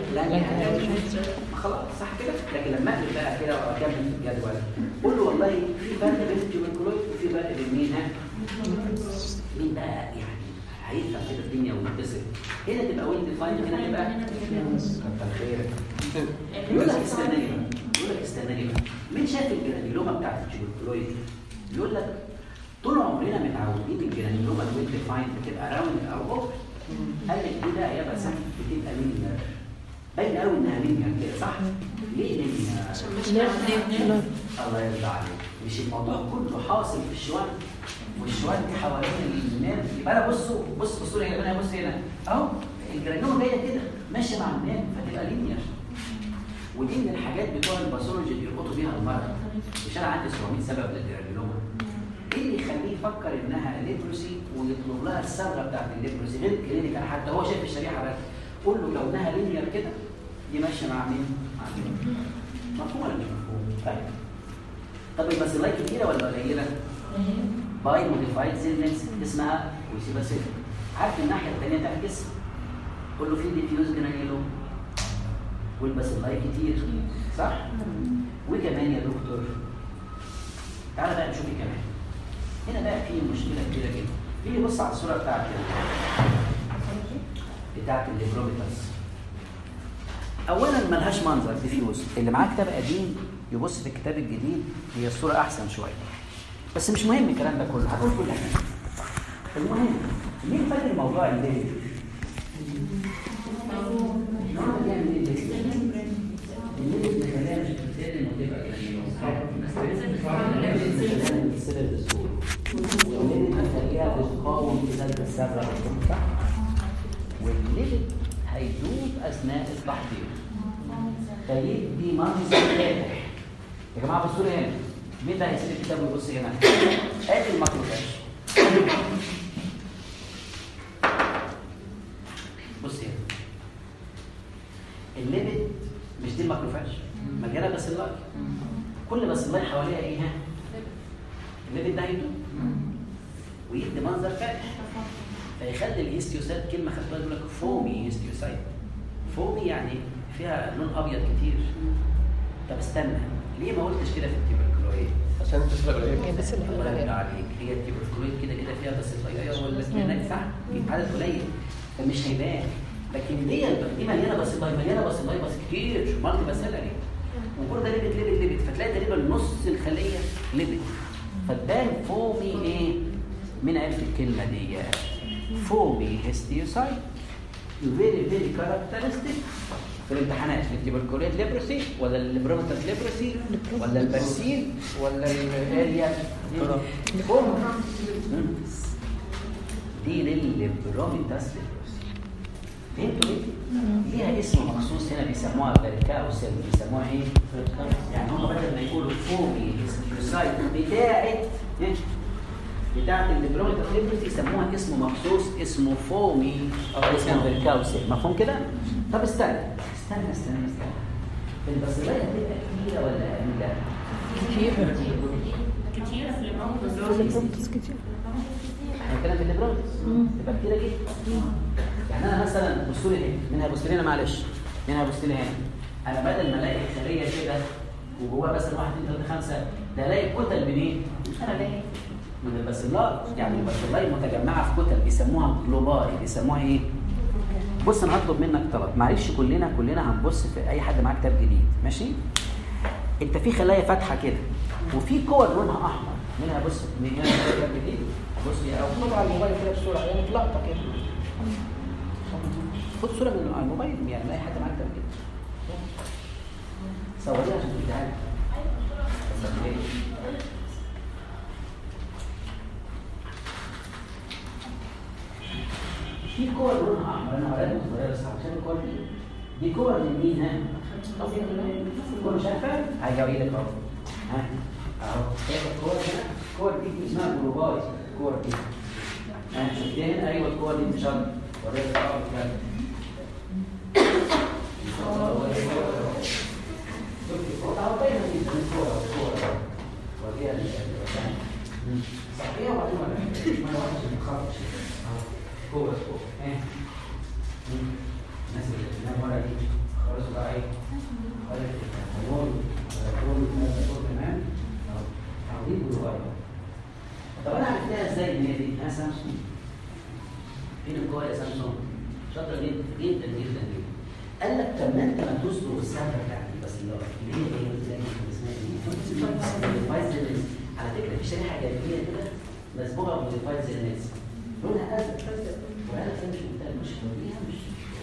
خلاص صح كده. لكن لما اقلب بقى كده واكمل في الجدول قول له والله في فرق بين التيوبركلويد وفي فرق بين مين ها؟ مين بقى يعني هيفهم كده الدنيا ويتصل. هنا تبقى ويل ديفايند هنا تبقى كتر خيرك. يقول لك استنى لي يقول لك استنى لي مين شاف الجرانيولوما بتاعت التيوبركلويد؟ يقول لك طول عمرنا متعودين الجرانيولوما الويل ديفايند بتبقى راوند او اوف. قال لك كده يا بس بتبقى لينير باين قوي انها لينير كده صح؟ ليه لينير؟ عشان مش الله يرضى عليك. مش الموضوع كله حاصل في الشوان والشوان دي حوالين النيرف. يبقى انا بصوا بص بصوا لي هنا بص هنا اهو الجرانيولوما جايه كده ماشيه مع النيرف فتبقى لينير. ودي من الحاجات بتوع الباثولوجي اللي يربطوا بيها المرض. مش انا عندي سبعمية سبب للجرانيولوما. ايه اللي يخليه يفكر انها ليبروسي ويطلب لها الصبغه بتاعت الليبروسي غير الكلينيكال حتى هو شايف الشريحه بس. قول له لو انها لينير كده دي ماشيه مع مين؟ مع مين؟ مفهوم ولا مش مفهوم؟ طيب طب الباسيلاي كتيره ولا قليله؟ باي موديفايد زي نيلسون اسمها ويسيباسيل. عارف الناحيه الثانيه تعكس قول له في ديفيوز جرانيولوما والباسيلاي كتير صح؟ وكمان يا دكتور تعالى بقى نشوف كمان. هنا بقى في مشكله كبيره جدا. تيجي بص على الصوره بتاعت بتاعت الليبروميتاس. اولا ملهاش منظر ديفيوز. اللي معاه كتاب قديم يبص في الكتاب الجديد هي الصوره احسن شويه بس مش مهم الكلام ده كله هقول كل حاجه. المهم مين فاكر موضوع الليل؟ النهارده بيعمل ايه الليل؟ الليل بيخليها مش بتبتدي انه تبقى والليل بيخليها تقاوم ازاله السبع صح؟ والليل هيدوب اثناء التحضير فيدي منظر فاتح. يا جماعه بصوا لي هنا مين ده هيسيب الكتاب ويبص هنا؟ ادي الماكروفاج. بص هنا الليبت مش دي الماكروفاج مليانه باسيلاي. كل باسيلاي حواليها ايه ها؟ الليبت ده هيدوب ويدي منظر فاتح فيخلي الهيستيوسايت كلمه خدتوها يقول لك فومي هيستيوسايت. فومي يعني فيها لون ابيض كتير. طب استنى ليه ما قلتش كده في التيوبركلويد؟ عشان تسرق الايه؟ هي بس اللي الله يرضى عليك. هي التيوبركلويد كده كده فيها بس صغيره ولا سنانات صح؟ عدد قليل فمش هيبان. لكن دي دي مليانه بس مليانه بس بس كتير مالتي باسيلاري وكل ده ليبت ليبت ليبت فتلاقي تقريبا نص الخليه ليبت فتبان فومي ايه؟ مين عرف الكلمه دي؟ فومي هيستيوسايت فيري فيري كاركترستيك في الامتحانات في التيوبركلويد ليبروسي ولا الليبروميتاس ليبروسي ولا البرسيل ولا الاريا فوم الليبروميتاس ليبروسي. فهمتوا ايه؟ ليها اسم مخصوص هنا بيسموها فيركاوسل، بيسموها ايه؟ يعني هم بدل ما يقولوا فوقي السايت بتاعت بتاعت الليبروميتاس ليبروسي يسموها اسم مخصوص اسمه فومي او اسمه فيركاوسل. مفهوم كده؟ طب استنى استنى استنى استنى البصيلات هتبقى كبيره ولا قليله؟ كتير كتير في الليبروميتاس. كتير احنا بنتكلم في الليبروميتاس تبقى كتيره جدا. يعني انا مثلا بصوا لي هنا، مين هيبص لي هنا معلش؟ مين هيبص لي هنا؟ انا بدل ما الاقي خليه كده وجواها مثلا واحد اثنين ثلاثه خمسه، ده الاقي كتل منين؟ من الباسيلات. يعني الباسيلاي متجمعه في كتل بيسموها جلوباري، بيسموها ايه؟ بص انا هطلب منك طلب، معلش كلنا كلنا هنبص في اي حد معاه كتاب جديد، ماشي؟ انت في خلايا فاتحه كده وفي كور لونها احمر، مين هيبص؟ مين هنا كتاب جديد؟ بص يا او خد على الموبايل كده بسرعه، يعني في لقطه كده. خد صوره من على الموبايل، يعني اي حد معاه كتاب جديد. صوريها عشان تديها لي. في كور لونها احمر، انا هوريها لكم صغيره بس عشان الكور دي دي كور لمين؟ ها؟ كور مش عارفه؟ هاجي اوري لك اهو. ها؟ اهو شايف الكور هنا؟ الكور دي اسمها جلوباي، الكور دي. ها شفتها هنا؟ ايوه الكور دي مش عارف. وريها لك اهو كده. شفت الكور؟ اهو باينه دي الكور الكور. وريها لك صحيح وبعدين ما نوقفش نخافش. كور كور ايه الناس اللي بتنام ورا دي خلاص بقى ايه خلاص الهرمون الهرمون الهرمون كمان تعويض جلوباي. طب انا عرفتها ازاي ان هي دي؟ ها سامسونج فين الكور يا سامسونج؟ شاطر جدا جدا جدا جدا. قال لك طب ما انت ما تصبغ السهره بتاعتي بس اللي هي ايه زي ما اسمها ايه؟ فايزلز. على فكره في شريحه جانبيه كده مسبوغه بالفايزلز لونها ازرق وأنا مش متأكد مش فيها مش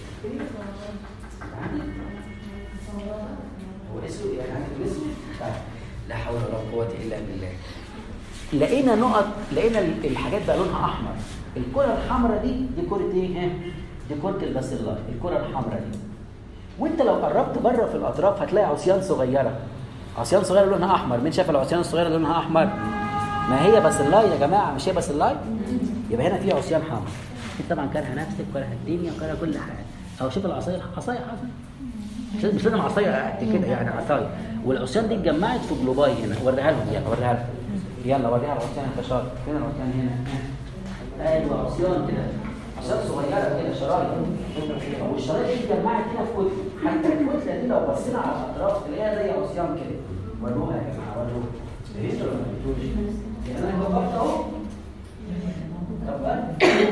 هو اسود يعني عندك اسود. لا حول ولا قوة إلا بالله. لقينا نقط، لقينا الحاجات بقى لونها أحمر. الكرة الحمراء دي دي كرة إيه؟ دي كرة الباسيلاي، الكرة الحمراء دي. وأنت لو قربت بره في الأطراف هتلاقي عصيان صغيرة. عصيان صغيرة لونها أحمر، مين شاف العصيان الصغيرة لونها أحمر؟ ما هي باسيلاي يا جماعة، مش هي باسيلاي؟ يبقى هنا في عصيان حمراء. انت طبعا كارهه نفسك وكارهه الدنيا وكارهه كل حاجه. او شوف العصايه عصايه عصايه مش لازم عصايه قد كده يعني عصايه. والعصيان دي اتجمعت في جلوباي هنا. وريها لهم يلا وريها لهم يلا وريها العصيان انت شاطر. فين العصيان هنا؟ ايوه عصيان كده عصيان صغيره كده شرايط. والشرايط دي اتجمعت هنا في كتله. حتى الكتله دي لو بصينا على الاطراف تلاقيها زي عصيان كده. وروها يا جماعه وروها. فهمتوا ولا ما فهمتوش؟ يعني انا جاوبت اهو. طب بقى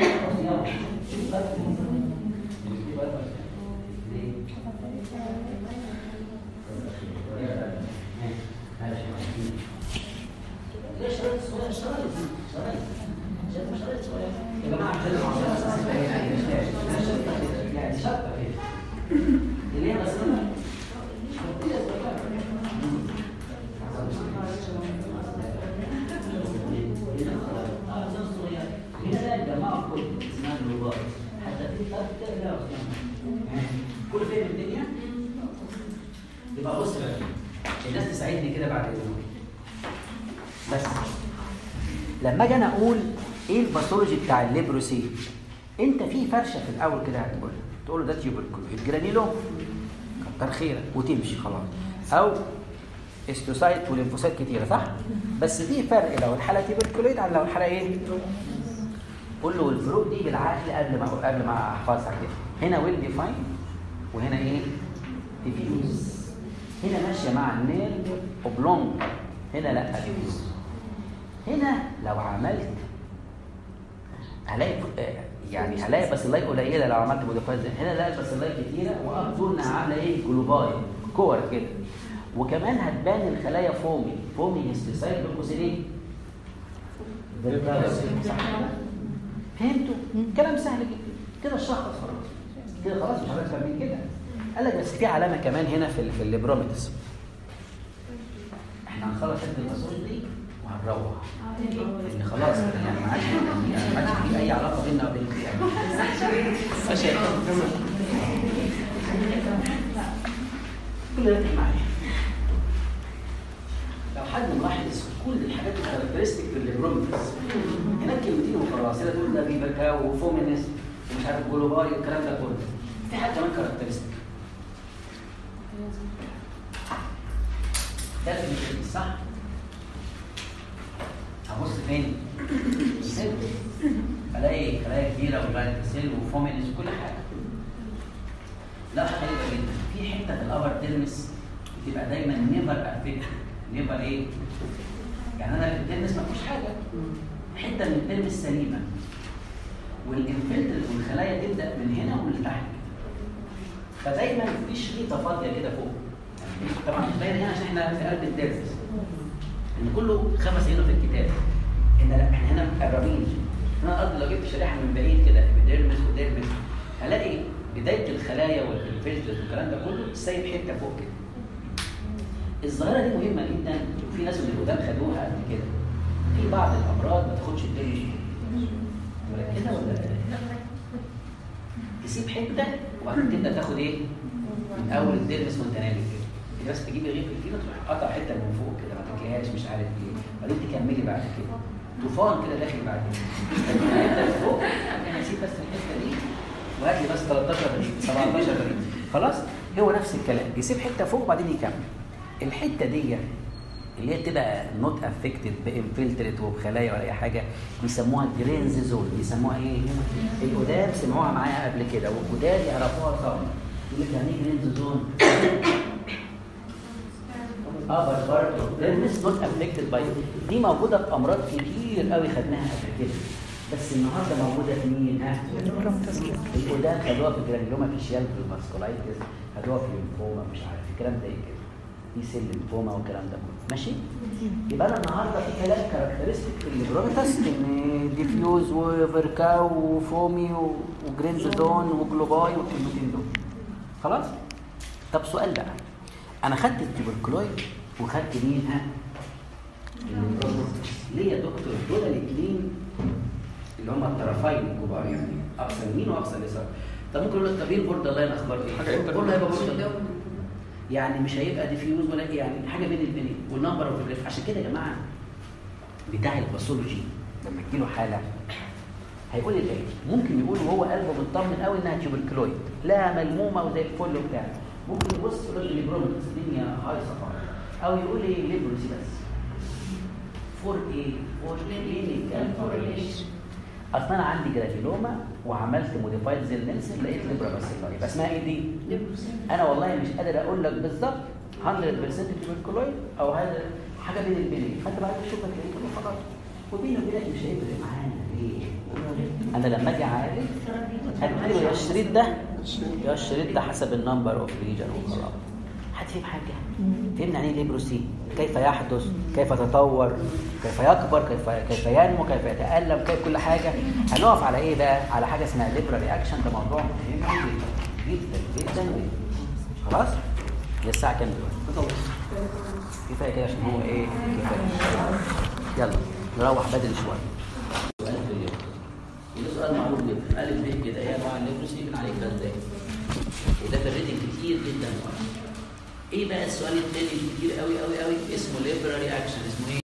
ليش شرط صغير شرط شرط شرط شرط صغير يا جماعه عشان العصير يعني شرط كده اللي هي مثلا كل فين الدنيا يبقى بص بقى الناس تساعدني كده بعد اليوم. بس لما اجي انا اقول ايه الباثولوجي بتاع الليبروسي، انت في فرشه في الاول كده هتقول تقول له ده تيوبركلويد جرانيلو كتر خيرك وتمشي خلاص، او استوسايت وليمفوسايت كتيره صح؟ بس في فرق لو الحاله تيوبركلويد عن لو الحاله ايه؟ قول له الفروق دي بالعقل قبل ما قبل ما احفظها كده. هنا ويل ديفاين وهنا ايه؟ ديفيوز. هنا ماشيه مع النيل اوبلونج، هنا لا ديفيوز. هنا لو عملت هلاقي يعني هلاقي باسيلاي قليله لو عملت موديفايد. هنا لا باسيلاي كتيره واخدولنا عامله ايه؟ جلوباي كور كده. وكمان هتبان الخلايا فومي فومي هيستوسايت بالكوسيلين. فهمتوا؟ كلام سهل جدا كده الشخص خلاص كده خلاص مش هنفهم من كده. قال لك بس في علامه كمان هنا في في الليبروميتس. احنا هنخلص حته الباسوج دي وهنروح لان خلاص يعني ما عادش يعني ما عادش في اي علاقه بيننا وبين الفئه. ماشي كل ده معايا. لو حد ملاحظ كل الحاجات الكاركترستيك في الليبرومتس هناك كلمتين وخلاص، هنا تقول ده بيبكاو وفومينس ومش عارف جلوباي والكلام ده كله. في حاجه كمان كاركترستيك ده في صح؟ هبص فين؟ سيل الاقي خلايا كبيره وبعد سيل وفومينس وكل حاجه. لا غريبه جدا، في حته في الابر ديرمس بتبقى دايما نيفر افكت. نيفر ايه؟ يعني انا في الديرمس ما فيش حاجه، حته من الديرمس سليمه والانفلترت والخلايا تبدا من هنا ومن تحت، فدايما في شريطه فاضيه كده فوق. طبعا مش باين هنا عشان احنا في قلب الديرمس، ان كله خمس هنا في الكتاب. ان لا احنا هنا مقربين. انا قصدي لو جبت شريحه من بعيد كده بديرمس وديرمس هلاقي بدايه الخلايا والفلترز والكلام ده كله سايب حته فوق كده. الظاهره دي مهمه جدا، وفي ناس من القدام خدوها قبل كده. في بعض الامراض ما تاخدش الدرج ولا كده ولا تسيب حته وبعدين تبدا تاخد ايه؟ من اول الديرمس وانت نازل كده. بس تجيبي رغيف كده تروح قطع حته من فوق كده ما تاكلهاش مش عارف ايه، بعدين تكملي بعد كده. طوفان كده داخل بعد كده. انت فوق انا هسيب بس الحته دي وهات لي بس تلتاشر رغيف سبعتاشر رغيف خلاص. هو نفس الكلام، يسيب حته فوق وبعدين يكمل. الحته دي اللي هي تبقى نوت افكتد بانفلتريت وبخلايا ولا اي حاجه بيسموها جرينز زون. بيسموها ايه؟ القدام سمعوها معايا قبل كده والجداد يعرفوها طبعا. يقول لك يعني ايه جرينز زون؟ اه برضه جرينز نوت افكتد باي. دي موجوده في امراض كتير قوي خدناها قبل كده، بس النهارده موجوده في مين؟ ها؟ القدام خدوها في الجرانيلوما فيشيال في الماسكولايتس، خدوها في الليمفوما مش عارف الكلام ده ايه كده. في سيل ليمفوما والكلام ده كله ماشي. يبقى انا النهارده في كلام كاركترستيك في الليبروميتاس ان ديفيوز وفيركاو وفومي وجرينز زون وجلوباي والكلمتين دول خلاص. طب سؤال بقى، انا خدت التوبركلويد وخدت مين؟ ها ليه يا دكتور؟ دول الاثنين اللي هم الطرفين الكبار يعني اقصى اليمين واقصى اليسار. طب ممكن اقول لك طب ايه البوردر لاين اخبار ايه؟ كله هيبقى بوردر يعني مش هيبقى ديفيوز ولا يعني حاجه بين البنين والنمبر اوف الجراف. عشان كده يا جماعه بتاع الباثولوجي لما تجيله حاله هيقول لي ايه؟ ممكن يقول وهو قلبه مطمن قوي انها تيوبركلويد لا ملمومه وزي الفل وبتاع، ممكن يبص يقول لي ليبروميتاس الدنيا هايصه خالص، او يقول لي ليبروسي بس فور ايه؟ فور كلينيكال كورليشن. اصلا انا عندي جرانيلوما وعملت موديفايد زي نيلسون لقيت ليبرا بس يبقى اسمها ايه دي؟ انا والله مش قادر اقول لك بالظبط مية بالمية تيوبركلويد او هذا حاجه بين البنين. فانت بعد تشوف لك ايه خلاص، وبينه وبينك مش هيفرق معانا ليه؟ انا لما اجي عالج هديله يا الشريط ده يا الشريط ده حسب النمبر اوف ريجن وخلاص. حد فيهم حاجه؟ فهمنا يعني ايه ليبروسي؟ كيف يحدث؟ كيف يتطور؟ كيف يكبر؟ كيف كيف ينمو؟ كيف يتألم؟ كيف كل حاجه. هنقف على ايه بقى؟ على حاجه اسمها ليبرا رياكشن. ده موضوع مهم جدا جدا جدا. خلاص؟ هي الساعه كام دلوقتي؟ كفايه كده عشان هو ايه؟ كفايه. يلا نروح بدري شويه. سؤال في الليبروسي. وده سؤال معروف جدا. الف ب كده ايه انواع الليبروسي بنعالجها ازاي؟ وده في الريتنج كتير جدا. ايه بقى السؤال الثاني الكتير قوي قوي قوي اسمه ليبرا رياكشن. اسمه ايه؟